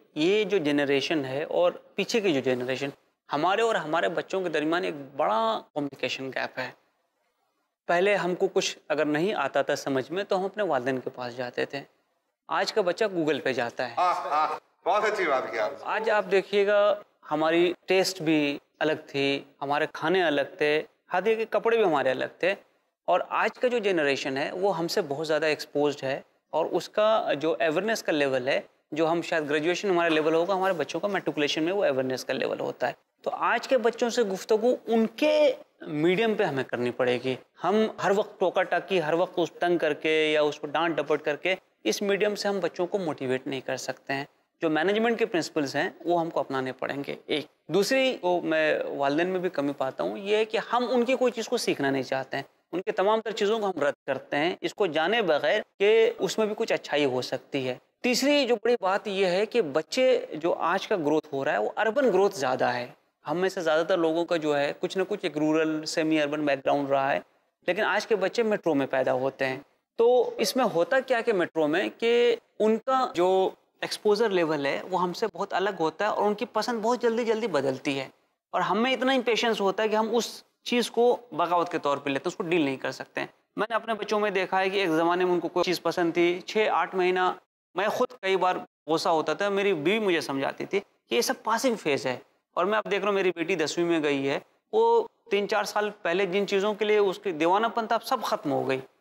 ये जो जनरेशन है और पीछे की जो जनरेशन, हमारे और हमारे बच्चों के दरमियान एक बड़ा कम्युनिकेशन गैप है। पहले हमको कुछ अगर नहीं आता था समझ में तो हम अपने वालिदैन के पास जाते थे। आज का बच्चा गूगल पे जाता है। हाँ हाँ, बहुत अच्छी बात की आप। आज आप देखिएगा हमारी टेस्ट भी अलग थी, हमारे खाने अलग थे, हाथ के कपड़े भी हमारे अलग थे। और आज का जो जनरेशन है वो हमसे बहुत ज़्यादा एक्सपोज्ड है और उसका जो अवेयरनेस का लेवल है, जो हम शायद ग्रेजुएशन हमारा लेवल होगा, हमारे बच्चों का मैट्रिकुलेशन में वो अवेयरनेस का लेवल होता है। तो आज के बच्चों से गुफ्तगू उनके मीडियम पे हमें करनी पड़ेगी। हम हर वक्त टोका टाकी, हर वक्त उस तंग करके या उसको डांट डपट करके इस मीडियम से हम बच्चों को मोटिवेट नहीं कर सकते हैं। जो मैनेजमेंट के प्रिंसिपल्स हैं वो हमको अपनाने पड़ेंगे। एक दूसरी को मैं वालिदैन में भी कमी पाता हूँ, ये है कि हम उनकी कोई चीज़ को सीखना नहीं चाहते हैं। उनके तमाम तर चीज़ों को हम रद्द करते हैं, इसको जाने बगैर कि उसमें भी कुछ अच्छाई हो सकती है। तीसरी जो बड़ी बात यह है कि बच्चे जो आज का ग्रोथ हो रहा है वो अर्बन ग्रोथ ज़्यादा है। हम में से ज़्यादातर लोगों का जो है कुछ ना कुछ एक रूरल सेमी अर्बन बैकग्राउंड रहा है, लेकिन आज के बच्चे मेट्रो में पैदा होते हैं। तो इसमें होता क्या कि मेट्रो में कि उनका जो एक्सपोजर लेवल है वो हमसे बहुत अलग होता है और उनकी पसंद बहुत जल्दी जल्दी बदलती है और हमें इतना इंपेशेंस होता है कि हम उस चीज़ को बगावत के तौर पे लेते हैं, उसको डील नहीं कर सकते हैं। मैंने अपने बच्चों में देखा है कि एक ज़माने में उनको कोई चीज़ पसंद थी, छः आठ महीना मैं खुद कई बार गुस्सा होता था, मेरी बीवी मुझे समझाती थी कि ये सब पासिंग फेज़ है। और मैं अब देख रहा हूँ मेरी बेटी दसवीं में गई है, वो तीन चार साल पहले जिन चीज़ों के लिए उसकी दीवानापन था अब सब खत्म हो गई।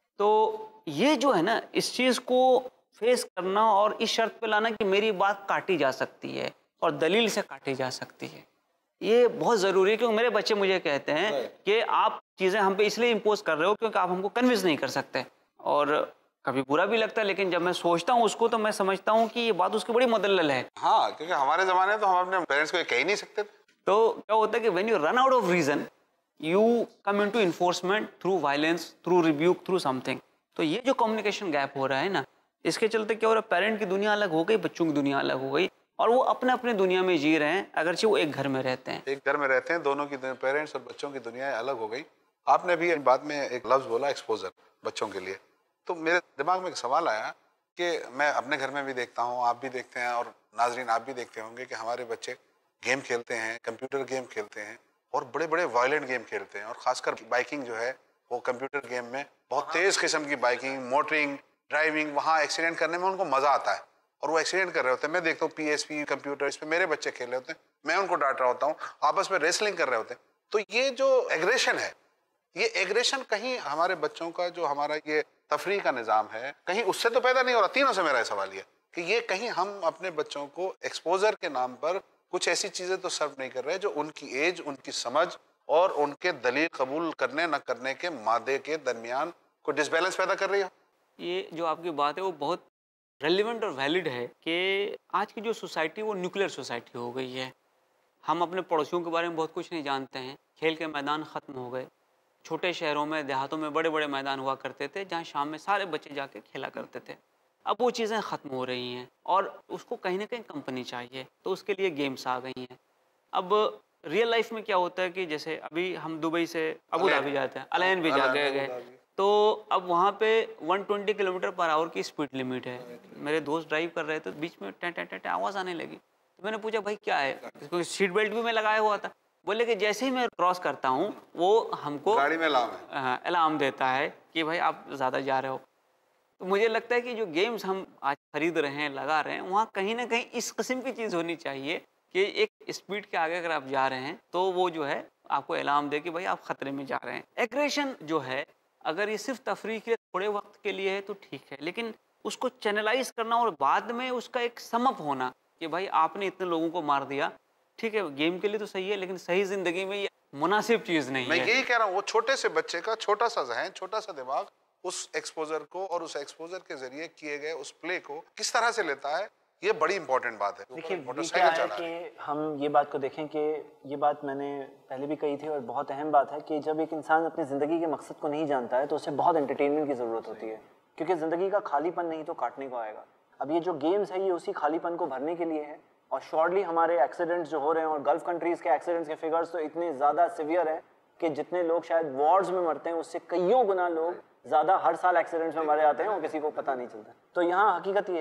तो ये जो है ना, इस चीज़ को फेस करना और इस शर्त पे लाना कि मेरी बात काटी जा सकती है और दलील से काटी जा सकती है, ये बहुत ज़रूरी है। क्योंकि मेरे बच्चे मुझे कहते हैं कि आप चीज़ें हम पे इसलिए इम्पोज कर रहे हो क्योंकि आप हमको कन्विंस नहीं कर सकते। और कभी बुरा भी लगता है, लेकिन जब मैं सोचता हूँ उसको तो मैं समझता हूँ कि ये बात उसकी बड़ी मुदल्लल है। हाँ, क्योंकि हमारे ज़माने तो हम अपने पेरेंट्स को कह ही नहीं सकते। तो क्या होता है कि when you run out of reason you come into enforcement through violence, through rebuke, through something. तो ये जो कम्युनिकेशन गैप हो रहा है ना, इसके चलते क्या हो रहा है, पेरेंट की दुनिया अलग हो गई, बच्चों की दुनिया अलग हो गई और वो अपने अपने दुनिया में जी रहे हैं, अगरचे वो एक घर में रहते हैं। एक घर में रहते हैं, दोनों की पेरेंट्स और बच्चों की दुनिया अलग हो गई। आपने भी बाद में एक लफ्ज़ बोला एक्सपोजर बच्चों के लिए, तो मेरे दिमाग में एक सवाल आया कि मैं अपने घर में भी देखता हूँ, आप भी देखते हैं और नाजरीन आप भी देखते होंगे कि हमारे बच्चे गेम खेलते हैं, कंप्यूटर गेम खेलते हैं और बड़े बड़े वायलेंट गेम खेलते हैं। और ख़ासकर बाइकिंग जो है वो कंप्यूटर गेम में बहुत तेज़ किस्म की बाइकिंग, मोटरिंग, ड्राइविंग, वहाँ एक्सीडेंट करने में उनको मज़ा आता है और वो एक्सीडेंट कर रहे होते हैं। मैं देखता हूँ पी एस पी कंप्यूटर, इस पर मेरे बच्चे खेल रहे होते हैं, मैं उनको डांट रहा होता हूँ, आपस में रेसलिंग कर रहे होते हैं। तो ये जो एग्रेशन है, ये एग्रेशन कहीं हमारे बच्चों का जो हमारा ये तफरीह का निज़ाम है, कहीं उससे तो पैदा नहीं हो रहा। तीनों से मेरा सवाल ये कि ये कहीं हम अपने बच्चों को एक्सपोजर के नाम पर कुछ ऐसी चीज़ें तो सर्व नहीं कर रहे जो उनकी एज, उनकी समझ और उनके दलील कबूल करने न करने के मादे के दरमियान कोई डिसबैलेंस पैदा कर रही हो। ये जो आपकी बात है वो बहुत रेलिवेंट और वैलिड है कि आज की जो सोसाइटी वो न्यूक्लियर सोसाइटी हो गई है। हम अपने पड़ोसियों के बारे में बहुत कुछ नहीं जानते हैं। खेल के मैदान ख़त्म हो गए। छोटे शहरों में, देहातों में बड़े बड़े मैदान हुआ करते थे जहाँ शाम में सारे बच्चे जाके खेला करते थे। अब वो चीज़ें ख़त्म हो रही हैं और उसको कहीं ना कहीं कंपनी चाहिए, तो उसके लिए गेम्स आ गई हैं। अब रियल लाइफ में क्या होता है कि जैसे अभी हम दुबई से अबू धाबी जाते हैं, अलैन भी जा गए, तो अब वहाँ पे एक सौ बीस किलोमीटर पर आवर की स्पीड लिमिट है। मेरे दोस्त ड्राइव कर रहे थे, बीच में टे टे टे आवाज़ आने लगी। तो मैंने पूछा भाई क्या है, क्योंकि सीट बेल्ट भी मैं लगाया हुआ था। बोले कि जैसे ही मैं क्रॉस करता हूँ वो हमको गाड़ी में अलार्म है, अलार्म देता है कि भाई आप ज़्यादा जा रहे हो। तो मुझे लगता है कि जो गेम्स हम आज खरीद रहे हैं, लगा रहे हैं, वहाँ कहीं ना कहीं इस किस्म की चीज़ होनी चाहिए कि एक स्पीड के आगे अगर आप जा रहे हैं तो वो जो है आपको अलार्म दे कि भाई आप खतरे में जा रहे हैं। एग्रेशन जो है अगर ये सिर्फ तफरीह के लिए थोड़े वक्त के लिए है तो ठीक है, लेकिन उसको चैनलाइज करना और बाद में उसका एक समअप होना कि भाई आपने इतने लोगों को मार दिया, ठीक है गेम के लिए तो सही है, लेकिन सही ज़िंदगी में ये मुनासिब चीज़ नहीं मैं है। मैं यही कह रहा हूँ, वो छोटे से बच्चे का छोटा सा जहन, छोटा सा दिमाग उस एक्सपोजर को और उस एक्सपोजर के जरिए किए गए उस प्ले को किस तरह से लेता है, ये बड़ी इंपॉर्टेंट बात है। देखिए ये क्या है कि हम ये बात को देखें कि ये बात मैंने पहले भी कही थी और बहुत अहम बात है कि जब एक इंसान अपनी ज़िंदगी के मकसद को नहीं जानता है तो उसे बहुत एंटरटेनमेंट की ज़रूरत होती है, क्योंकि ज़िंदगी का खालीपन नहीं तो काटने को आएगा। अब ये जो गेम्स है ये उसी खालीपन को भरने के लिए है। और शॉर्टली हमारे एक्सीडेंट्स जो हो रहे हैं, और गल्फ़ कंट्रीज़ के एक्सीडेंट्स के फिगर्स तो इतने ज़्यादा सिवियर हैं कि जितने लोग शायद वॉर्स में मरते हैं उससे कईयों गुना लोग ज़्यादा हर साल एक्सीडेंट्स में मरे जाते हैं और किसी को पता नहीं चलता। तो यहाँ हकीकत ये है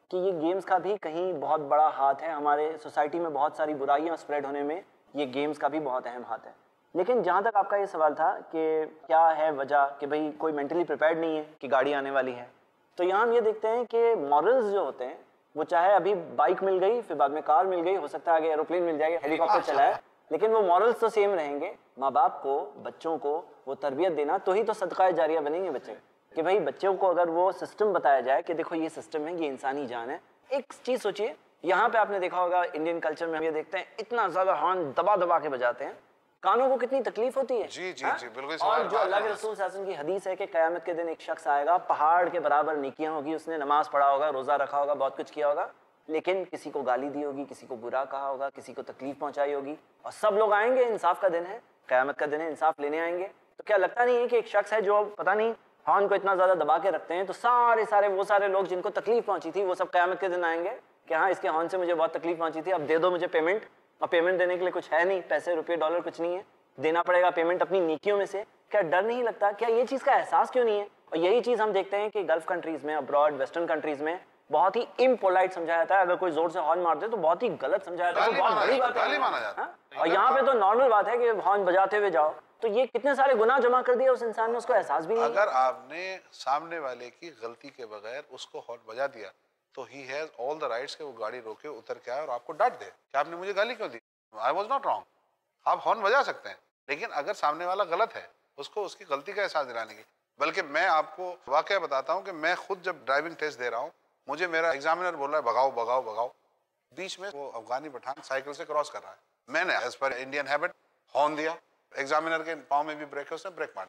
कि ये गेम्स का भी कहीं बहुत बड़ा हाथ है, हमारे सोसाइटी में बहुत सारी बुराइयां स्प्रेड होने में ये गेम्स का भी बहुत अहम हाथ है। लेकिन जहाँ तक आपका ये सवाल था कि क्या है वजह कि भाई कोई मेंटली प्रिपेयर्ड नहीं है कि गाड़ी आने वाली है, तो यहाँ हम ये देखते हैं कि मॉरल्स जो होते हैं वो चाहे अभी बाइक मिल गई, फिर बाद में कार मिल गई, हो सकता है आगे एरोप्लेन मिल जाएगा, हेलीकॉप्टर चला है, लेकिन वो मॉरल्स तो सेम रहेंगे। माँ बाप को, बच्चों को वो तरबियत देना, तो ही तो सदका जारिया बनेंगे बच्चे, कि भाई बच्चों को अगर वो सिस्टम बताया जाए कि देखो ये सिस्टम है, ये इंसानी जान है। एक चीज़ सोचिए, यहाँ पे आपने देखा होगा इंडियन कल्चर में हम ये देखते हैं इतना ज़्यादा हॉर्न दबा दबा के बजाते हैं, कानों को कितनी तकलीफ होती है। जी जी हा? जी बिल्कुल। और जो अल्लाह के रसूल सल्लल्लाहु अलैहि वसल्लम की हदीस है कि क़यामत के दिन एक शख्स आएगा, पहाड़ के बराबर नेकियां होगी, उसने नमाज पढ़ा होगा, रोज़ा रखा होगा, बहुत कुछ किया होगा, लेकिन किसी को गाली दी होगी, किसी को बुरा कहा होगा, किसी को तकलीफ पहुंचाई होगी, और सब लोग आएंगे, इंसाफ का दिन है, क़यामत का दिन है, इंसाफ लेने आएंगे। तो क्या लगता नहीं है कि एक शख्स है जो पता नहीं हॉर्न को इतना ज़्यादा दबा के रखते हैं, तो सारे सारे वो सारे लोग जिनको तकलीफ पहुंची थी वो सब क़यामत के दिन आएंगे कि हाँ इसके हॉर्न से मुझे बहुत तकलीफ पहुंची थी, अब दे दो मुझे पेमेंट। और पेमेंट देने के लिए कुछ है नहीं, पैसे रुपये डॉलर कुछ नहीं है, देना पड़ेगा पेमेंट अपनी नेकियों में से। क्या डर नहीं लगता? क्या ये चीज़ का एहसास क्यों नहीं है? और यही चीज़ हम देखते हैं कि गल्फ कंट्रीज़ में, अब्रॉड वेस्टर्न कंट्रीज़ में बहुत ही इम्पोलाइट समझा जाता है। अगर कोई जोर से हॉर्न मार दे तो बहुत ही गलत समझा जाता है, तो बहुत बड़ी बात है। और यहाँ पे तो नॉर्मल बात है कि हॉर्न बजाते हुए जाओ, तो ये कितने सारे गुनाह जमा कर दिए उस इंसान ने, उसको एहसास भी नहीं। अगर आपने सामने वाले की गलती के बगैर उसको हॉर्न बजा दिया तो he has all the rights कि वो गाड़ी रोके, उतर के आए और आपको डांट दे कि आपने मुझे गाली क्यों दी, आई वाज नॉट रॉन्ग। आप हॉर्न बजा सकते हैं, लेकिन अगर सामने वाला गलत है उसको उसकी गलती का एहसास दिलाने की। बल्कि मैं आपको वाकया बताता हूँ कि मैं खुद जब ड्राइविंग टेस्ट दे रहा हूँ, मुझे मेरा एग्जामिनर बोल रहा है भगाओ भगाओ भगाओ, बीच में वो अफगानी पठान साइकिल से क्रॉस कर रहा है, मैंने एज पर इंडियन हैबिट हॉर्न दिया, एग्जामिनर के पाँव में भी ब्रेक है, उसने ब्रेक मार।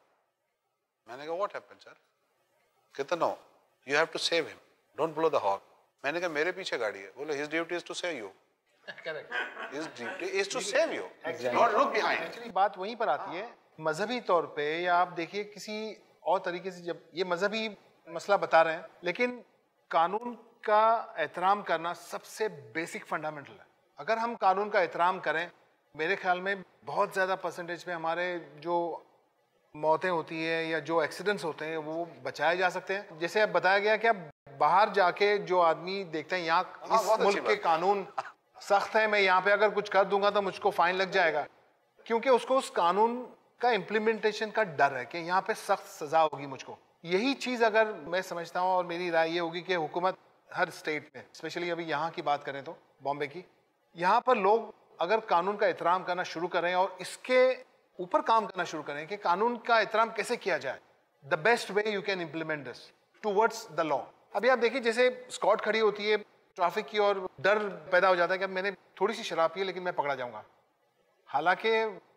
मैंने कहा व्हाट हैपेंड सर? कहता no you have to save him, don't blow the horn. मैंने कहा मेरे पीछे गाड़ी है, बोले his duty is to save you, his duty is to save you, not look behind. Actually बात वहीं पर आती है, मजहबी तौर पे या आप देखिए किसी और तरीके से, जब ये मजहबी मसला बता रहे हैं, लेकिन कानून का एहतराम करना सबसे बेसिक फंडामेंटल है। अगर हम कानून का एहतराम करें, मेरे ख्याल में बहुत ज़्यादा परसेंटेज पे हमारे जो मौतें होती है या जो एक्सीडेंट्स होते हैं वो बचाए जा सकते हैं। जैसे अब बताया गया कि अब बाहर जाके जो आदमी देखते हैं यहाँ इस मुल्क के कानून सख्त है, मैं यहाँ पे अगर कुछ कर दूंगा तो मुझको फाइन लग जाएगा, क्योंकि उसको उस कानून का इम्प्लीमेंटेशन का डर है कि यहाँ पे सख्त सजा होगी मुझको। यही चीज़ अगर मैं समझता हूँ, और मेरी राय ये होगी कि हुकूमत हर स्टेट में, स्पेशली अभी यहाँ की बात करें तो बॉम्बे की, यहाँ पर लोग अगर कानून का एहतराम करना शुरू करें और इसके ऊपर काम करना शुरू करें कि कानून का एहतराम कैसे किया जाए, the best way you can implement this towards the law. अभी आप देखिए जैसे स्कॉट खड़ी होती है ट्रैफिक की और डर पैदा हो जाता है कि अब मैंने थोड़ी सी शराब पी है लेकिन मैं पकड़ा जाऊंगा। हालांकि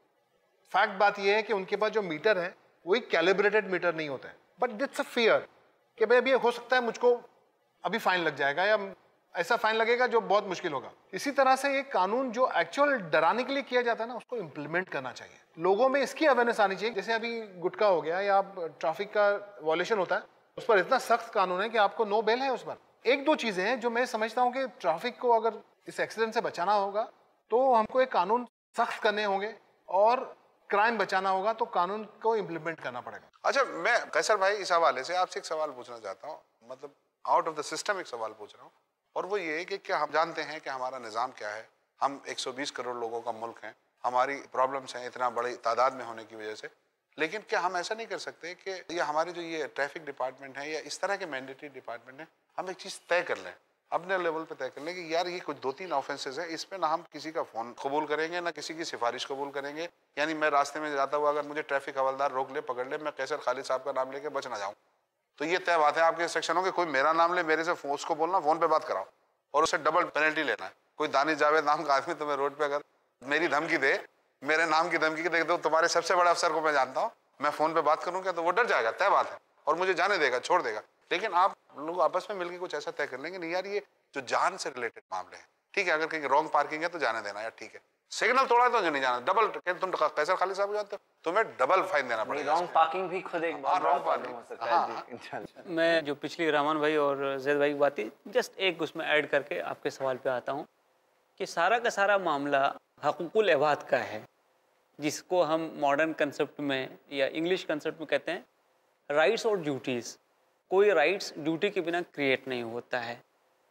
फैक्ट बात यह है कि उनके पास जो मीटर है वही कैलिब्रेटेड मीटर नहीं होता है, बट इट्स अ फियर कि भाई अभी हो सकता है मुझको अभी फाइन लग जाएगा या ऐसा फाइन लगेगा जो बहुत मुश्किल होगा। इसी तरह से ये कानून जो एक्चुअल डराने के लिए किया जाता है ना, उसको इम्प्लीमेंट करना चाहिए, लोगों में इसकी अवेयरनेस आनी चाहिए। जैसे अभी गुटखा हो गया या ट्रैफिक का वॉलेशन होता है, उस पर इतना सख्त कानून है कि आपको नो बेल है उस पर। एक दो चीजें हैं जो मैं समझता हूँ कि ट्रैफिक को अगर इस एक्सीडेंट से बचाना होगा तो हमको एक कानून सख्त करने होंगे और क्राइम बचाना होगा तो कानून को इम्प्लीमेंट करना पड़ेगा। अच्छा, मैं कैसर भाई इस हवाले से आपसे एक सवाल पूछना चाहता हूँ, मतलब आउट ऑफ द सिस्टम एक सवाल पूछ रहा हूँ, और वो ये है कि क्या हम जानते हैं कि हमारा निज़ाम क्या है, हम एक सौ बीस करोड़ लोगों का मुल्क हैं, हमारी प्रॉब्लम्स हैं इतना बड़ी तादाद में होने की वजह से, लेकिन क्या हम ऐसा नहीं कर सकते कि ये हमारे जो ये ट्रैफिक डिपार्टमेंट है या इस तरह के मैंडेटरी डिपार्टमेंट है, हम एक चीज़ तय कर लें, अपने लेवल पे तय कर लें कि यार ये कुछ दो तीन ऑफेंसेस है, इस पे ना हम किसी का फ़ोन कबूल करेंगे ना किसी की सिफारिश कबूल करेंगे। यानी मैं रास्ते में जाता हुआ अगर मुझे ट्रैफिक हवलदार रोक ले, पकड़ ले, मैं कैसर खालिद साहब का नाम लेके बच ना जाऊँ, तो ये तय बात है आपके सेक्शनों के, कोई मेरा नाम ले, मेरे से उसको बोलना फ़ोन पे बात कराओ और उससे डबल पेनल्टी लेना है। कोई दानिश जावेद नाम का आदमी तुम्हें रोड पे अगर मेरी धमकी दे, मेरे नाम की धमकी दे दो, तुम्हारे सबसे बड़े अफसर को मैं जानता हूँ, मैं फ़ोन पे बात करूँगा तो वो डर जाएगा, तय बात है, और मुझे जाने देगा, छोड़ देगा। लेकिन आप लोग आपस में मिलकर कुछ ऐसा तय कर लेंगे, नहीं यार ये जो जान से रिलेटेड मामले हैं, ठीक है, अगर कहीं रॉन्ग पार्किंग है तो जाने देना यार, ठीक है, सिग्नल तोड़ा है तो नहीं जाना, डबल, तुम कैसर खालिद साहब जानते हो, तुम्हें डबल फाइन देना पड़ेगा। रॉन्ग पार्किंग भी खुद एक बहुत रॉन्ग प्रॉब्लम हो सकता है जी, इंशाल्लाह। मैं जो पिछली रहमान भाई और जैद भाई की बात थी, जस्ट एक उसमें ऐड करके आपके सवाल पे आता हूँ कि सारा का सारा मामला हकूकुल इबाद का है, जिसको हम मॉडर्न कंसेप्ट में या इंग्लिश कंसेप्ट में कहते हैं राइट्स और ड्यूटीज़। कोई राइट्स ड्यूटी के बिना क्रिएट नहीं होता है।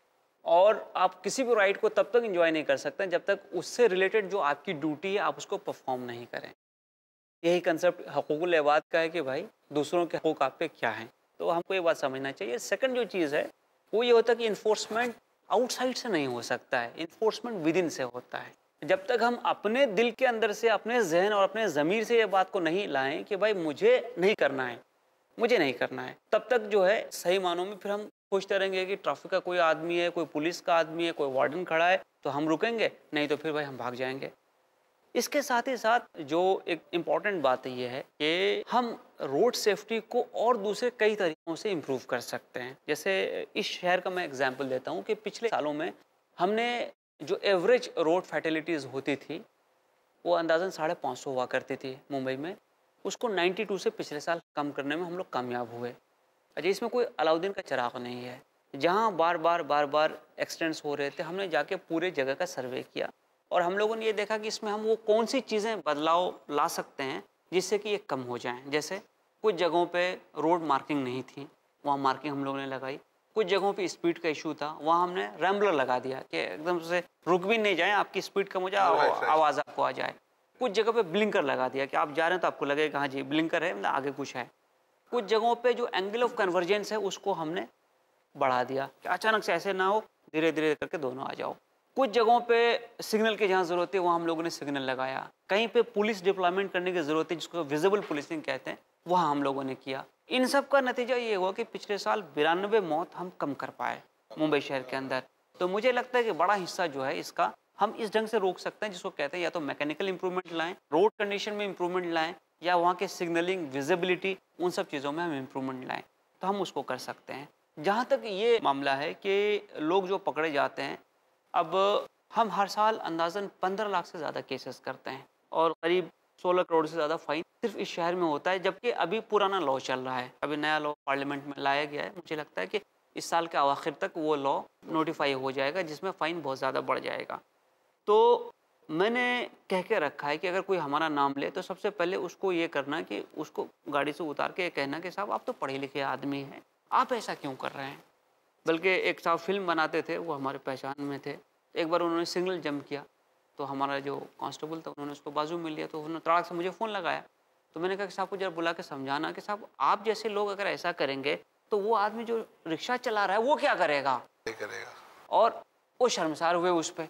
और आप किसी भी राइट को तब तक एंजॉय नहीं कर सकते जब तक उससे रिलेटेड जो आपकी ड्यूटी है आप उसको परफॉर्म नहीं करें। यही कंसेप्ट हकूकुल इबाद का है कि भाई दूसरों के हकूक आप पे क्या हैं, तो हमको ये बात समझना चाहिए। सेकंड जो चीज़ है वो ये होता है कि इन्फोर्समेंट आउटसाइड से नहीं हो सकता है, इन्फोर्समेंट विद इन से होता है। जब तक हम अपने दिल के अंदर से, अपने जहन और अपने ज़मीर से ये बात को नहीं लाएं कि भाई मुझे नहीं करना है, मुझे नहीं करना है, तब तक जो है सही मानों में फिर हम पूछते रहेंगे कि ट्रैफिक का कोई आदमी है, कोई पुलिस का आदमी है, कोई वार्डन खड़ा है तो हम रुकेंगे, नहीं तो फिर भाई हम भाग जाएंगे। इसके साथ ही साथ जो एक इम्पॉर्टेंट बात ये है कि हम रोड सेफ्टी को और दूसरे कई तरीक़ों से इम्प्रूव कर सकते हैं। जैसे इस शहर का मैं एग्जांपल देता हूँ कि पिछले सालों में हमने जो एवरेज रोड फैटेलिटीज़ होती थी वो अंदाज़न साढ़े पाँच सौ हुआ करती थी मुंबई में, उसको बानवे से पिछले साल कम करने में हम लोग कामयाब हुए। अजय इसमें कोई अलाउद्दीन का चिराग नहीं है। जहाँ बार बार बार बार एक्सीडेंट्स हो रहे थे हमने जाके पूरे जगह का सर्वे किया और हम लोगों ने ये देखा कि इसमें हम वो कौन सी चीज़ें बदलाव ला सकते हैं जिससे कि ये कम हो जाएं। जैसे कुछ जगहों पे रोड मार्किंग नहीं थी, वहाँ मार्किंग हम लोगों ने लगाई। कुछ जगहों पे स्पीड का इशू था, वहाँ हमने रैम्बलर लगा दिया कि एकदम से रुक भी नहीं जाए, आपकी स्पीड कम हो जाए, आवाज़ आपको आ जाए। कुछ जगह पे ब्लिंकर लगा दिया कि आप जा रहे हैं तो आपको लगेगा हाँ जी ब्लिंकर है, मतलब आगे कुछ है। कुछ जगहों पे जो एंगल ऑफ कन्वर्जेंस है उसको हमने बढ़ा दिया कि अचानक से ऐसे ना हो, धीरे धीरे करके दोनों आ जाओ। कुछ जगहों पे सिग्नल की जहाँ ज़रूरत है वहाँ हम लोगों ने सिग्नल लगाया। कहीं पे पुलिस डिप्लॉयमेंट करने की ज़रूरत है जिसको विजिबल पुलिसिंग कहते हैं, वहाँ हम लोगों ने किया। इन सब का नतीजा ये हुआ कि पिछले साल बिरानवे मौत हम कम कर पाए मुंबई शहर के अंदर। तो मुझे लगता है कि बड़ा हिस्सा जो है इसका हम इस ढंग से रोक सकते हैं जिसको कहते हैं या तो मैकेनिकल इंप्रूवमेंट लाएं, रोड कंडीशन में इंप्रूवमेंट लाएं, या वहाँ के सिग्नलिंग, विजिबिलिटी, उन सब चीज़ों में हम इंप्रूवमेंट लाएं, तो हम उसको कर सकते हैं। जहाँ तक ये मामला है कि लोग जो पकड़े जाते हैं, अब हम हर साल अंदाज़न पंद्रह लाख से ज़्यादा केसेस करते हैं और करीब सोलह करोड़ से ज़्यादा फाइन सिर्फ इस शहर में होता है, जबकि अभी पुराना लॉ चल रहा है। अभी नया लॉ पार्लियामेंट में लाया गया है। मुझे लगता है कि इस साल के आखिर तक वो लॉ नोटिफाई हो जाएगा जिसमें फ़ाइन बहुत ज़्यादा बढ़ जाएगा। तो मैंने कह के रखा है कि अगर कोई हमारा नाम ले तो सबसे पहले उसको ये करना कि उसको गाड़ी से उतार के कहना कि साहब आप तो पढ़े लिखे आदमी हैं, आप ऐसा क्यों कर रहे हैं। बल्कि एक साहब फिल्म बनाते थे, वो हमारे पहचान में थे। एक बार उन्होंने सिग्नल जंप किया तो हमारा जो कांस्टेबल था उन्होंने उसको बाजू में लिया, तो उन्होंने तड़ाक से मुझे फ़ोन लगाया। तो मैंने कहा कि साहब को जरा बुला के समझाना कि साहब आप जैसे लोग अगर ऐसा करेंगे तो वो आदमी जो रिक्शा चला रहा है वो क्या करेगा, करेगा। और वो शर्मसार हुए उस पर।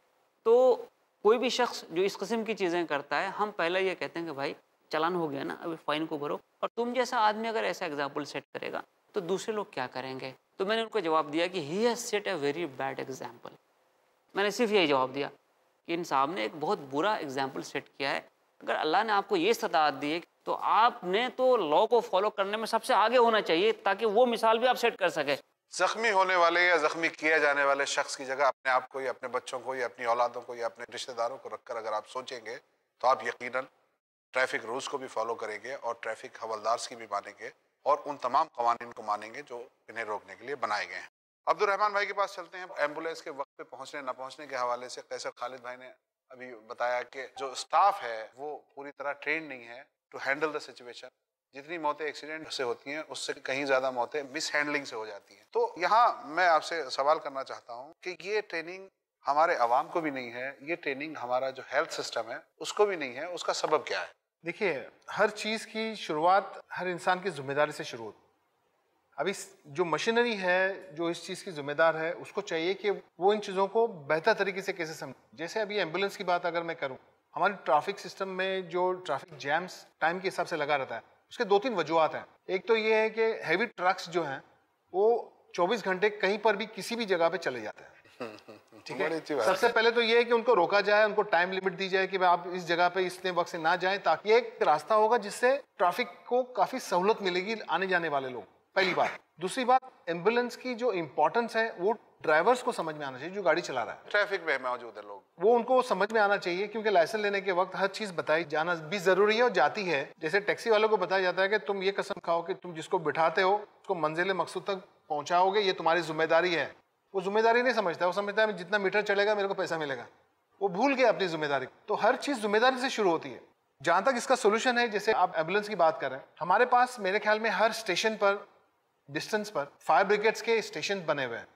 तो कोई भी शख्स जो इस किस्म की चीज़ें करता है, हम पहले ये कहते हैं कि भाई चालान हो गया ना, अभी फ़ाइन को भरो। और तुम जैसा आदमी अगर ऐसा एग्जाम्पल सेट करेगा तो दूसरे लोग क्या करेंगे। तो मैंने उनको जवाब दिया कि he has set a very bad example. मैंने सिर्फ यही जवाब दिया कि इन साहब ने एक बहुत बुरा एग्जाम्पल सेट किया है। अगर अल्लाह ने आपको ये सताहत दी है तो आपने तो लॉ को फॉलो करने में सबसे आगे होना चाहिए ताकि वो मिसाल भी आप सेट कर सके। जख्मी होने वाले या जख्मी किए जाने वाले शख्स की जगह अपने आप को या अपने बच्चों को या अपनी औलादों को या अपने रिश्तेदारों को रखकर अगर आप सोचेंगे तो आप यकीनन ट्रैफिक रूल्स को भी फॉलो करेंगे और ट्रैफिक हवलदार्स की भी मानेंगे और उन तमाम कवानीन को मानेंगे जो इन्हें रोकने के लिए बनाए गए हैं। अब्दुर्रहमान भाई के पास चलते हैं। एम्बुलेंस के वक्त पे पहुंचने ना पहुंचने के हवाले से कैसर खालिद भाई ने अभी बताया कि जो स्टाफ है वो पूरी तरह ट्रेन नहीं है टू हैंडल द सिचुएशन। जितनी मौतें एक्सीडेंट से होती हैं उससे कहीं ज़्यादा मौतें मिस हैंडलिंग से हो जाती हैं। तो यहाँ मैं आपसे सवाल करना चाहता हूँ कि ये ट्रेनिंग हमारे अवाम को भी नहीं है, ये ट्रेनिंग हमारा जो हेल्थ सिस्टम है उसको भी नहीं है, उसका सबब क्या है? देखिए, हर चीज़ की शुरुआत हर इंसान की जिम्मेदारी से शुरू होती है। अभी जो मशीनरी है जो इस चीज़ की जिम्मेदार है उसको चाहिए कि वो इन चीज़ों को बेहतर तरीके से कैसे समझे। जैसे अभी एम्बुलेंस की बात अगर मैं करूँ, हमारे ट्रैफिक सिस्टम में जो ट्रैफिक जैम्स टाइम के हिसाब से लगा रहता है, उसके दो तीन वजूहत हैं। एक तो ये है कि हैवी ट्रक्स जो हैं वो चौबीस घंटे कहीं पर भी किसी भी जगह पे चले जाते हैं। ठीक है, सबसे पहले तो ये है कि उनको रोका जाए, उनको टाइम लिमिट दी जाए कि आप इस जगह पे इतने वक्त से ना जाएं, ताकि एक रास्ता होगा जिससे ट्रैफिक को काफ़ी सहूलत मिलेगी आने जाने वाले लोग। पहली बात। दूसरी बात, एम्बुलेंस की जो इम्पोर्टेंस है वो ड्राइवर्स को समझ में आना चाहिए जो गाड़ी चला रहा है। ट्रैफिक में मौजूद है लोग, वो उनको समझ में आना चाहिए, क्योंकि लाइसेंस लेने के वक्त हर चीज बताई जाना भी जरूरी है और जाती है। जैसे टैक्सी वालों को बताया जाता है कि तुम ये कसम खाओ कि तुम जिसको बिठाते हो उसको मंजिल मकसूद तक पहुंचाओगे, ये तुम्हारी जिम्मेदारी है। वो जिम्मेदारी नहीं समझता, वो समझता है जितना मीटर चलेगा मेरे को पैसा मिलेगा। वो भूल गया अपनी जिम्मेदारी। तो हर चीज जिम्मेदारी से शुरू होती है। जहां तक इसका सोल्यूशन है, जैसे आप एम्बुलेंस की बात कर रहे हैं, हमारे पास मेरे ख्याल में हर स्टेशन पर डिस्टेंस पर फायर ब्रिगेड्स के स्टेशन बने हुए हैं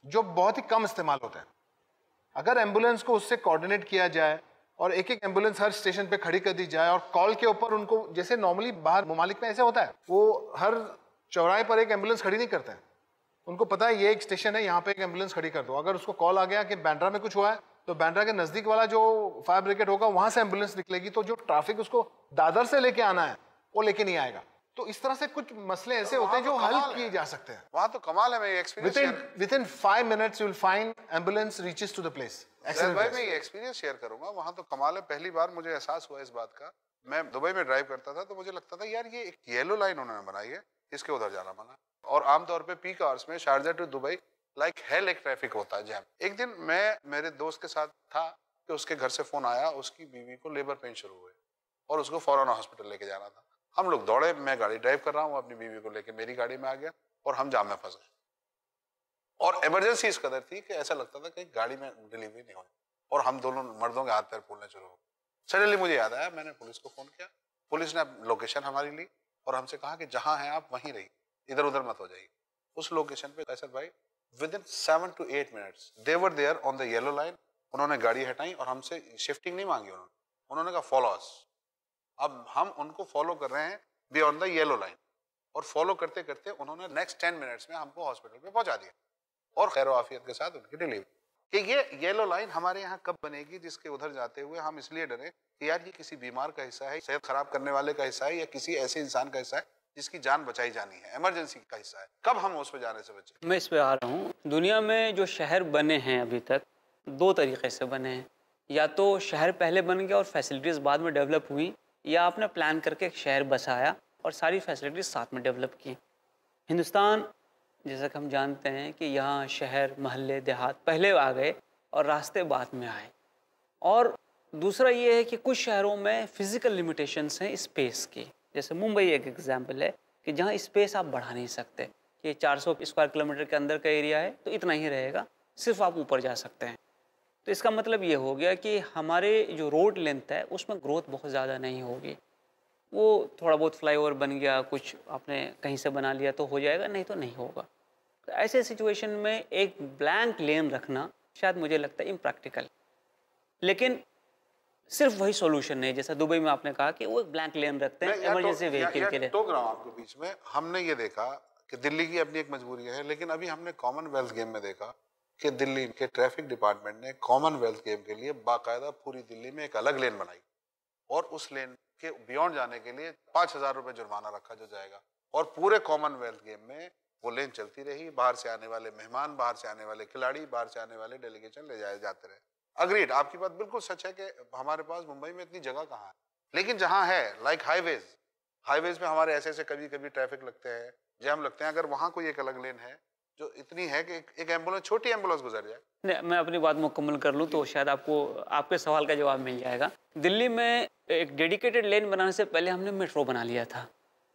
जो बहुत ही कम इस्तेमाल होते हैं। अगर एम्बुलेंस को उससे कोऑर्डिनेट किया जाए और एक एक एम्बुलेंस हर स्टेशन पे खड़ी कर दी जाए और कॉल के ऊपर उनको, जैसे नॉर्मली बाहर ममालिक में ऐसे होता है, वो हर चौराहे पर एक एम्बुलेंस खड़ी नहीं करते हैं। उनको पता है ये एक स्टेशन है, यहाँ पे एक एम्बुलेंस खड़ी कर दो। अगर उसको कॉल आ गया कि बांद्रा में कुछ हुआ है, तो बांद्रा के नजदीक वाला जो फायर ब्रिगेड होगा वहां से एम्बुलेंस निकलेगी, तो जो ट्रैफिक उसको दादर से लेके आना है वो लेके नहीं आएगा। तो इस तरह से कुछ मसले ऐसे होते हैं जो हल किए जा सकते हैं। वहां तो कमाल है। मैं ये experience with within five minutes you will find ambulance reaches to the place. भाई मैं ये एक्सपीरियंस शेयर करूंगा, वहां तो कमाल है। पहली बार मुझे एहसास हुआ इस बात का, मैं दुबई में ड्राइव करता था तो मुझे लगता था यार ये एक येलो लाइन उन्होंने बनाई है, इसके उधर जाना मना। और आमतौर पे पीक आवर्स में Sharjah to Dubai like hell एक ट्रैफिक होता है, जैम। एक दिन मैं मेरे दोस्त के साथ था कि उसके घर से फोन आया, उसकी बीवी को लेबर पेन शुरू हुए और उसको फौरन हॉस्पिटल लेके जाना था। हम लोग दौड़े, मैं गाड़ी ड्राइव कर रहा हूँ, अपनी बीवी को लेके मेरी गाड़ी में आ गया और हम जाम में फंस गए। और इमरजेंसी इस कदर थी कि ऐसा लगता था कि गाड़ी में डिलीवरी नहीं हुई और हम दोनों मर्दों के हाथ पैर फूलने शुरू हो। सडनली मुझे याद आया, मैंने पुलिस को फोन किया। पुलिस ने लोकेशन हमारी ली और हमसे कहा कि जहां हैं आप वहीं रहिए, इधर उधर मत हो जाइए। उस लोकेशन पे कैसर भाई within seven to eight minutes they were there on the yellow line. उन्होंने गाड़ी हटाई और हमसे शिफ्टिंग नहीं मांगी उन्होंने। उन्होंने कहा फॉलो अस। अब हम उनको फॉलो कर रहे हैं बियॉन्ड द येलो लाइन और फॉलो करते करते उन्होंने नेक्स्ट टेन मिनट्स में हमको हॉस्पिटल पे पहुंचा दिया और खैर आफियत के साथ उनकी डिलीवरी। कि ये येलो लाइन हमारे यहाँ कब बनेगी जिसके उधर जाते हुए हम इसलिए डरे कि यार ये किसी बीमार का हिस्सा है, सेहत खराब करने वाले का हिस्सा है, या किसी ऐसे इंसान का हिस्सा है जिसकी जान बचाई जानी है, इमरजेंसी का हिस्सा है। कब हम उस पर जाने से बचे? मैं इस पे आ रहा हूँ। दुनिया में जो शहर बने हैं अभी तक दो तरीके से बने हैं। या तो शहर पहले बन गया और फैसिलिटीज़ बाद में डेवलप हुई, या आपने प्लान करके एक शहर बसाया और सारी फैसिलिटीज़ साथ में डेवलप की। हिंदुस्तान जैसा कि हम जानते हैं कि यहाँ शहर, मोहल्ले, देहात पहले आ गए और रास्ते बाद में आए। और दूसरा ये है कि कुछ शहरों में फ़िज़िकल लिमिटेशंस हैं स्पेस की। जैसे मुंबई एक एग्जांपल है कि जहाँ स्पेस आप बढ़ा नहीं सकते कि चार सौ स्क्वायर किलोमीटर के अंदर का एरिया है तो इतना ही रहेगा, सिर्फ आप ऊपर जा सकते हैं। तो इसका मतलब ये हो गया कि हमारे जो रोड लेंथ है उसमें ग्रोथ बहुत ज़्यादा नहीं होगी। वो थोड़ा बहुत फ्लाईओवर बन गया, कुछ आपने कहीं से बना लिया तो हो जाएगा, नहीं तो नहीं होगा। तो ऐसे सिचुएशन में एक ब्लैंक लेन रखना शायद मुझे लगता है इम्प्रैक्टिकल। लेकिन सिर्फ वही सॉल्यूशन नहीं, जैसा दुबई में आपने कहा कि वो एक ब्लैंक लेन रखते हैं इमरजेंसी व्हीकल के लिए। टोक रहा हूं आपके बीच में। हमने ये देखा कि दिल्ली की अपनी एक मजबूरी है, लेकिन अभी हमने कॉमनवेल्थ गेम में देखा कि दिल्ली के ट्रैफिक डिपार्टमेंट ने कॉमनवेल्थ गेम के लिए बाकायदा पूरी दिल्ली में एक अलग लेन बनाई और उस लेन के बियॉन्ड जाने के लिए पांच हजार रुपए जुर्माना रखा जो जाएगा। और पूरे कॉमनवेल्थ गेम में वो लेन चलती रही। बाहर से आने वाले मेहमान, बाहर से आने वाले खिलाड़ी, बाहर से आने वाले डेलीगेशन ले जाए जाते रहे। अग्रीड, आपकी बात बिल्कुल सच है कि हमारे पास मुंबई में इतनी जगह कहाँ है, लेकिन जहाँ है लाइक हाईवेज, हाईवेज में हमारे ऐसे ऐसे कभी कभी ट्रैफिक लगते हैं, जैम लगते हैं। अगर वहाँ कोई एक अलग लेन है जो इतनी है कि एक एम्बुलेंस, छोटी एम्बुलेंस गुजर जाए। नहीं, मैं अपनी बात मुकम्मल कर लूँ तो शायद आपको आपके सवाल का जवाब मिल जाएगा। दिल्ली में एक डेडिकेटेड लेन बनाने से पहले हमने मेट्रो बना लिया था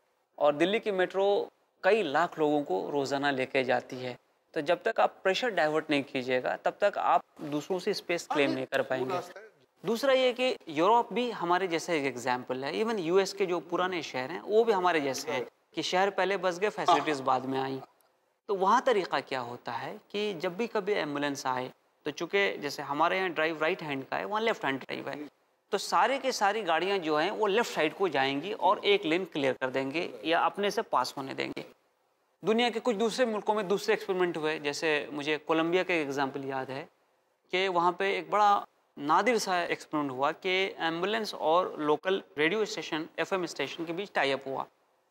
और दिल्ली की मेट्रो कई लाख लोगों को रोज़ाना लेके जाती है। तो जब तक आप प्रेशर डाइवर्ट नहीं कीजिएगा तब तक आप दूसरों से स्पेस क्लेम नहीं कर पाएंगे। दूसरा ये कि यूरोप भी हमारे जैसे एक एग्जाम्पल है। इवन यूएस के जो पुराने शहर हैं वो भी हमारे जैसे हैं कि शहर पहले बस गए, फैसिलिटीज़ बाद में आई। तो वहाँ तरीक़ा क्या होता है कि जब भी कभी एम्बुलेंस आए तो चूँकि जैसे हमारे यहाँ ड्राइव राइट हैंड का है, वहाँ लेफ्ट हैंड ड्राइव है, तो सारे के सारी गाड़ियाँ जो हैं वो लेफ़्ट साइड को जाएंगी और एक लेन क्लियर कर देंगे या अपने से पास होने देंगे। दुनिया के कुछ दूसरे मुल्कों में दूसरे एक्सपेरिमेंट हुए, जैसे मुझे कोलंबिया का एग्जांपल याद है कि वहाँ पे एक बड़ा नादिर सा एक्सपेरिमेंट हुआ कि एम्बुलेंस और local radio station, FM station के बीच टाई अप हुआ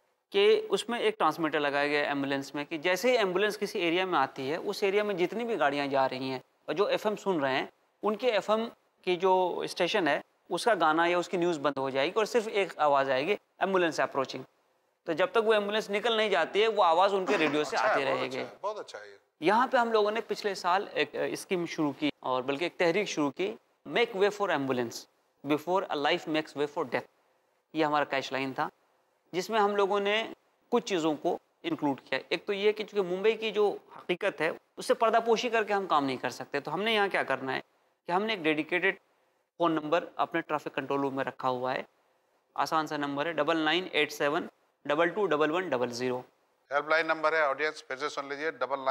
कि उसमें एक ट्रांसमीटर लगाया गया एम्बुलेंस में कि जैसे ही एम्बुलेंस किसी एरिया में आती है उस एरिया में जितनी भी गाड़ियाँ जा रही हैं और जो एफएम सुन रहे हैं उनके एफएम की जो स्टेशन है उसका गाना या उसकी न्यूज़ बंद हो जाएगी और सिर्फ एक आवाज़ आएगी, एम्बुलेंस अप्रोचिंग। तो जब तक वो एम्बुलेंस निकल नहीं जाती है वो आवाज़ उनके रेडियो से आती रहेगी। बहुत अच्छा है। यहाँ पे हम लोगों ने पिछले साल एक स्कीम शुरू की और बल्कि एक तहरीक शुरू की, make way for ambulance before a life makes way for death. ये हमारा कैश लाइन था जिसमें हम लोगों ने कुछ चीज़ों को इंक्लूड किया। एक तो ये कि चूँकि मुंबई की जो हकीकत है उससे पर्दापोशी करके हम काम नहीं कर सकते, तो हमने यहाँ क्या करना है कि हमने एक डेडिकेटेड फ़ोन नंबर अपने ट्रैफिक कंट्रोल रूम में रखा हुआ है। आसान सा नंबर है double nine eight seven double two double one double zero. Helpline number है ऑडियंस, फिर से सुन लीजिए, double nine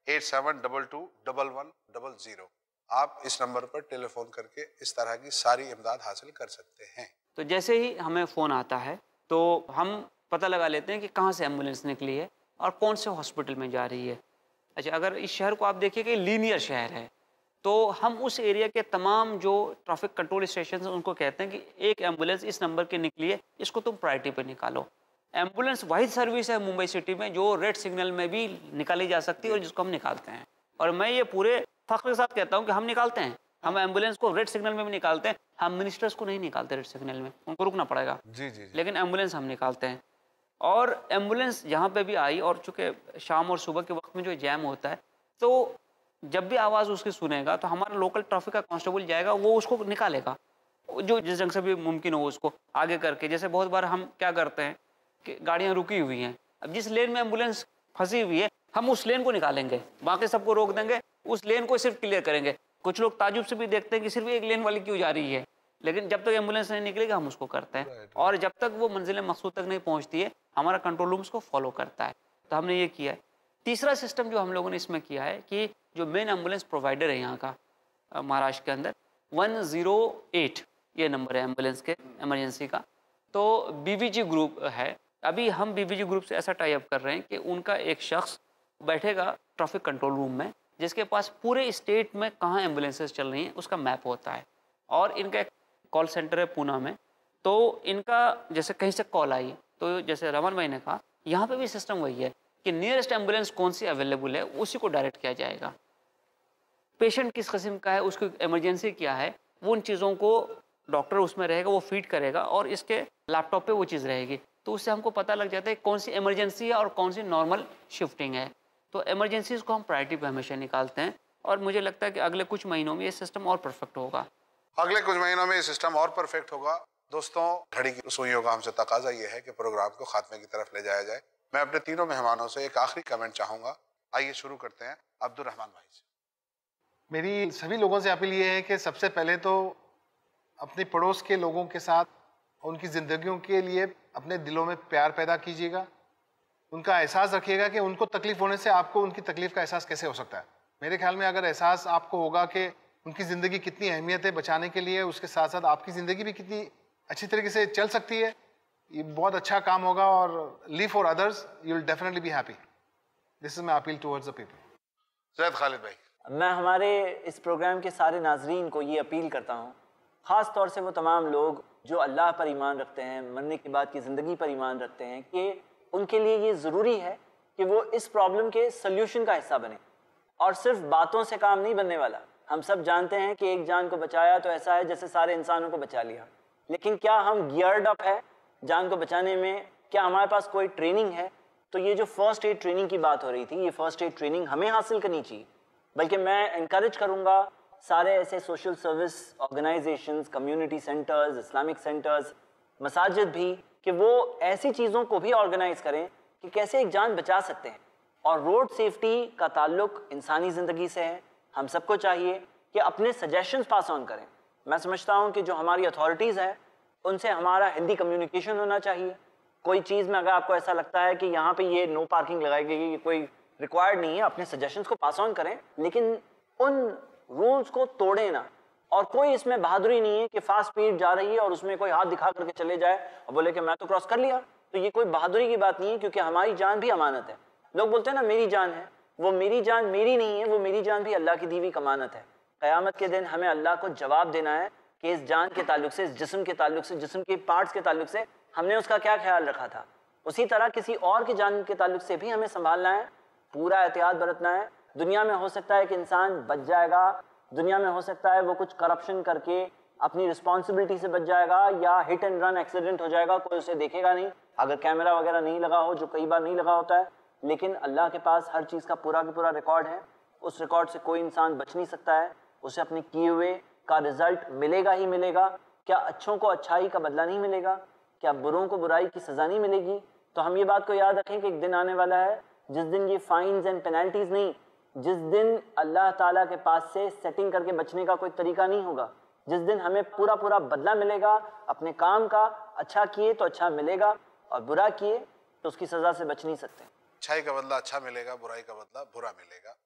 eight seven double two double one double zero. आप इस नंबर पर टेलीफोन करके इस तरह की सारी इमदाद हासिल कर सकते हैं। तो जैसे ही हमें फ़ोन आता है तो हम पता लगा लेते हैं कि कहाँ से एम्बुलेंस निकली है और कौन से हॉस्पिटल में जा रही है। अच्छा, अगर इस शहर को आप देखिए कि लीनियर शहर है, तो हम उस एरिया के तमाम जो ट्रैफिक कंट्रोल स्टेशन हैं उनको कहते हैं कि एक एम्बुलेंस इस नंबर की निकली है, इसको तुम प्रायोरिटी पे निकालो। एम्बुलेंस वाहिद सर्विस है मुंबई सिटी में जो रेड सिग्नल में भी निकाली जा सकती है और जिसको हम निकालते हैं। और मैं ये पूरे फख्र के साथ कहता हूँ कि हम निकालते हैं, हम एम्बुलेंस को रेड सिग्नल में भी निकालते हैं। हम मिनिस्टर्स को नहीं निकालते रेड सिग्नल में, उनको रुकना पड़ेगा। जी जी, जी। लेकिन एम्बुलेंस हम निकालते हैं। और एम्बुलेंस जहाँ पे भी आई, और चूँकि शाम और सुबह के वक्त में जो जैम होता है, तो जब भी आवाज़ उसकी सुनेगा तो हमारा लोकल ट्रैफिक का कांस्टेबल जाएगा, वो उसको निकालेगा, जो जिस जंग से भी मुमकिन हो उसको आगे करके। जैसे बहुत बार हम क्या करते हैं कि गाड़ियाँ रुकी हुई हैं, अब जिस लेन में एम्बुलेंस फंसी हुई है हम उस लेन को निकालेंगे, बाकी सबको रोक देंगे, उस लेन को सिर्फ क्लियर करेंगे। कुछ लोग ताजुब से भी देखते हैं कि सिर्फ एक लेन वाली क्यों जा रही है, लेकिन जब तक एम्बुलेंस नहीं निकलेगी हम उसको करते हैं। और जब तक वो मंजिल मकसूद तक नहीं पहुँचती है हमारा कंट्रोल रूम उसको फॉलो करता है। तो हमने ये किया है। तीसरा सिस्टम जो हम लोगों ने इसमें किया है कि जो मेन एम्बुलेंस प्रोवाइडर है यहाँ का महाराष्ट्र के अंदर, वन ज़ीरो एट ये नंबर है एम्बुलेंस के इमरजेंसी का, तो बीवीजी ग्रुप है। अभी हम बीवीजी ग्रुप से ऐसा टाई अप कर रहे हैं कि उनका एक शख्स बैठेगा ट्रैफिक कंट्रोल रूम में, जिसके पास पूरे स्टेट में कहाँ एम्बुलेंसेस चल रही हैं उसका मैप होता है। और इनका एक कॉल सेंटर है पूना में, तो इनका जैसे कहीं से कॉल आई तो जैसे रमन भाई ने कहा, यहाँ पे भी सिस्टम वही है कि नियरेस्ट एम्बुलेंस कौन सी अवेलेबल है उसी को डायरेक्ट किया जाएगा। पेशेंट किस किस्म का है, उसकी इमरजेंसी क्या है, वो उन चीज़ों को डॉक्टर उसमें रहेगा, वो फीड करेगा और इसके लैपटॉप पे वो चीज़ रहेगी। तो उससे हमको पता लग जाता है कौन सी इमरजेंसी है और कौन सी नॉर्मल शिफ्टिंग है। तो इमरजेंसीज को हम प्रायोरिटी पे हमेशा निकालते हैं और मुझे लगता है कि अगले कुछ महीनों में ये सिस्टम और परफेक्ट होगा। अगले कुछ महीनों में ये सिस्टम और परफेक्ट होगा। दोस्तों, घड़ी की सुइयों का हमसे तकाजा ये है कि प्रोग्राम को खात्मे की तरफ ले जाया जाए। मैं अपने तीनों मेहमानों से एक आखिरी कमेंट चाहूँगा। आइए शुरू करते हैं अब्दुल रहमान भाई से। मेरी सभी लोगों से अपील ये है कि सबसे पहले तो अपने पड़ोस के लोगों के साथ उनकी ज़िंदगियों के लिए अपने दिलों में प्यार पैदा कीजिएगा। उनका एहसास रखिएगा कि उनको तकलीफ़ होने से आपको उनकी तकलीफ़ का एहसास कैसे हो सकता है। मेरे ख्याल में अगर एहसास आपको होगा कि उनकी ज़िंदगी कितनी अहमियत है बचाने के लिए, उसके साथ साथ आपकी ज़िंदगी भी कितनी अच्छी तरीके से चल सकती है, ये बहुत अच्छा काम होगा। और live for others, you will definitely be happy. This is my appeal towards the people. Zaid Khalid भाई। मैं हमारे इस प्रोग्राम के सारे नाजरीन को ये अपील करता हूँ, ख़ास तौर से वो तमाम लोग जो अल्लाह पर ईमान रखते हैं, मरने के बाद की ज़िंदगी पर ईमान रखते हैं, कि उनके लिए ये ज़रूरी है कि वो इस प्रॉब्लम के सल्यूशन का हिस्सा बने। और सिर्फ बातों से काम नहीं बनने वाला। हम सब जानते हैं कि एक जान को बचाया तो ऐसा है जैसे सारे इंसानों को बचा लिया, लेकिन क्या हम गियर्ड अप है जान को बचाने में? क्या हमारे पास कोई ट्रेनिंग है? तो ये जो फर्स्ट एड ट्रेनिंग की बात हो रही थी, ये फर्स्ट एड ट्रेनिंग हमें हासिल करनी चाहिए। बल्कि मैं इनकरेज करूँगा सारे ऐसे social service organisations, community centres, Islamic centres, मसाजिद भी, कि वो ऐसी चीज़ों को भी ऑर्गेनाइज करें कि कैसे एक जान बचा सकते हैं। और रोड सेफ्टी का ताल्लुक इंसानी ज़िंदगी से है। हम सबको चाहिए कि अपने सजेशंस पास ऑन करें। मैं समझता हूँ कि जो हमारी अथॉरिटीज़ हैं उनसे हमारा हिंदी कम्युनिकेशन होना चाहिए। कोई चीज़ में अगर आपको ऐसा लगता है कि यहाँ पे ये नो पार्किंग लगाई गई, ये कोई रिक्वायर्ड नहीं है, अपने सजेशंस को पास ऑन करें, लेकिन उन रूल्स को तोड़ें ना। और कोई इसमें बहादुरी नहीं है कि फास्ट स्पीड जा रही है और उसमें कोई हाथ दिखा करके चले जाए और बोले कि मैं तो क्रॉस कर लिया। तो ये कोई बहादुरी की बात नहीं है, क्योंकि हमारी जान भी अमानत है। लोग बोलते हैं ना मेरी जान है, वो मेरी जान मेरी नहीं है, वो मेरी जान भी अल्लाह की दी हुई अमानत है। क़यामत के दिन हमें अल्लाह को जवाब देना है कि इस जान के ताल्लुक से, इस जिस्म के ताल्लुक से, जिस्म के पार्ट्स के ताल्लुक से हमने उसका क्या ख्याल रखा था। उसी तरह किसी और की जान के ताल्लुक से भी हमें संभालना है, पूरा एहतियात बरतना है। दुनिया में हो सकता है कि इंसान बच जाएगा, दुनिया में हो सकता है वो कुछ करप्शन करके अपनी रिस्पॉन्सिबिलिटी से बच जाएगा, या हिट एंड रन एक्सीडेंट हो जाएगा, कोई उसे देखेगा नहीं अगर कैमरा वगैरह नहीं लगा हो, जो कई बार नहीं लगा होता है। लेकिन अल्लाह के पास हर चीज़ का पूरा का पूरा रिकॉर्ड है। उस रिकॉर्ड से कोई इंसान बच नहीं सकता है। उसे अपने किए हुए का रिजल्ट मिलेगा ही मिलेगा। क्या अच्छों को अच्छाई का बदला नहीं मिलेगा? क्या बुरों को बुराई की सज़ा नहीं मिलेगी? तो हम ये बात को याद रखें कि एक दिन आने वाला है जिस दिन ये फाइन्स एंड पेनल्टीज नहीं, जिस दिन अल्लाह ताला के पास से सेटिंग करके बचने का कोई तरीका नहीं होगा, जिस दिन हमें पूरा पूरा बदला मिलेगा अपने काम का। अच्छा किए तो अच्छा मिलेगा और बुरा किए तो उसकी सज़ा से बच नहीं सकते। अच्छाई का बदला अच्छा मिलेगा, बुराई का बदला बुरा मिलेगा।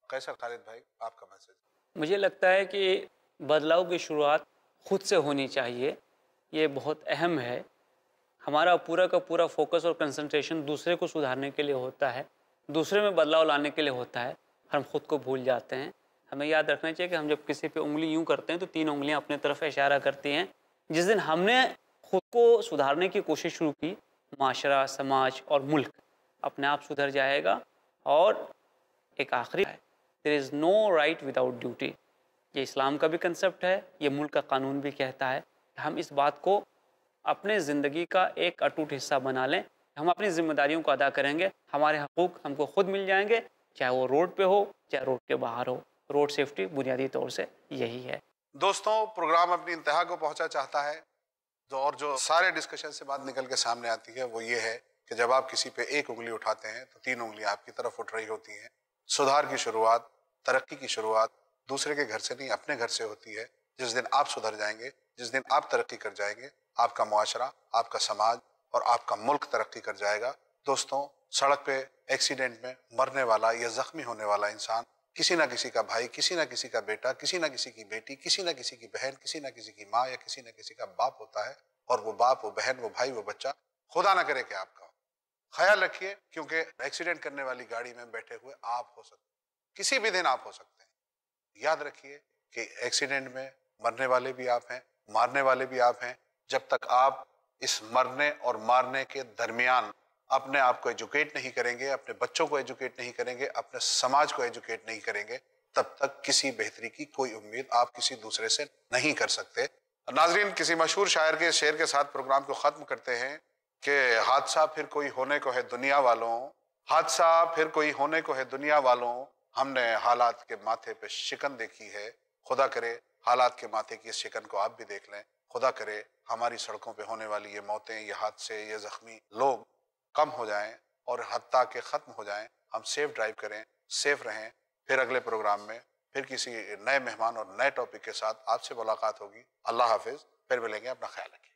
कैसा खालिद भाई आपका मैसेज? मुझे लगता है कि बदलाव की शुरुआत खुद से होनी चाहिए, ये बहुत अहम है। हमारा पूरा का पूरा फोकस और कंसंट्रेशन दूसरे को सुधारने के लिए होता है, दूसरे में बदलाव लाने के लिए होता है, हम खुद को भूल जाते हैं। हमें याद रखना चाहिए कि हम जब किसी पे उंगली यूं करते हैं तो तीन उंगलियां अपने तरफ इशारा करती हैं। जिस दिन हमने खुद को सुधारने की कोशिश शुरू की, माशरा, समाज और मुल्क अपने आप सुधर जाएगा। और एक आखिरी है, there is no right without duty. ये इस्लाम का भी कंसेप्ट है, ये मुल्क का कानून भी कहता है। हम इस बात को अपने ज़िंदगी का एक अटूट हिस्सा बना लें। हम अपनी जिम्मेदारियों को अदा करेंगे, हमारे हकूक़ हमको खुद मिल जाएंगे, चाहे वो रोड पे हो चाहे रोड के बाहर हो। रोड सेफ्टी बुनियादी तौर से यही है। दोस्तों, प्रोग्राम अपनी इंतहा को पहुंचा चाहता है। जो और जो सारे डिस्कशन से बात निकल के सामने आती है वो ये है कि जब आप किसी पे एक उंगली उठाते हैं तो तीन उंगलियां आपकी तरफ उठ रही होती हैं। सुधार की शुरुआत, तरक्की की शुरुआत दूसरे के घर से नहीं, अपने घर से होती है। जिस दिन आप सुधर जाएंगे, जिस दिन आप तरक्की कर जाएंगे, आपका मुआशरा, आपका समाज और आपका मुल्क तरक्की कर जाएगा। दोस्तों, सड़क पे एक्सीडेंट में मरने वाला या जख्मी होने वाला इंसान किसी ना किसी का भाई, किसी ना किसी का बेटा, किसी ना किसी की बेटी, किसी ना किसी की बहन, किसी ना किसी की माँ या किसी ना किसी का बाप होता है। और वो बाप, वो बहन, वो भाई, वो बच्चा खुदा ना करे कि आपका हो। ख्याल रखिए, क्योंकि एक्सीडेंट करने वाली गाड़ी में बैठे हुए आप हो सकते हैं, किसी भी दिन आप हो सकते हैं। याद रखिए कि एक्सीडेंट में मरने वाले भी आप हैं, मारने वाले भी आप हैं। जब तक आप इस मरने और मारने के दरमियान अपने आप को एजुकेट नहीं करेंगे, अपने बच्चों को एजुकेट नहीं करेंगे, अपने समाज को एजुकेट नहीं करेंगे, तब तक किसी बेहतरी की कोई उम्मीद आप किसी दूसरे से नहीं कर सकते। नाजरीन, किसी मशहूर शायर के शेर के साथ प्रोग्राम को खत्म करते हैं कि हादसा फिर कोई होने को है दुनिया वालों, हादसा फिर कोई होने को है दुनिया वालों, हमने हालात के माथे पे शिकन देखी है। खुदा करे हालात के माथे की इस शिकन को आप भी देख लें। खुदा करे हमारी सड़कों पे होने वाली ये मौतें, ये हादसे, ये जख्मी लोग कम हो जाएं और हत्ता के ख़त्म हो जाएं। हम सेफ ड्राइव करें, सेफ रहें। फिर अगले प्रोग्राम में फिर किसी नए मेहमान और नए टॉपिक के साथ आपसे मुलाकात होगी। अल्लाह हाफिज़। फिर मिलेंगे, अपना ख्याल रखिए।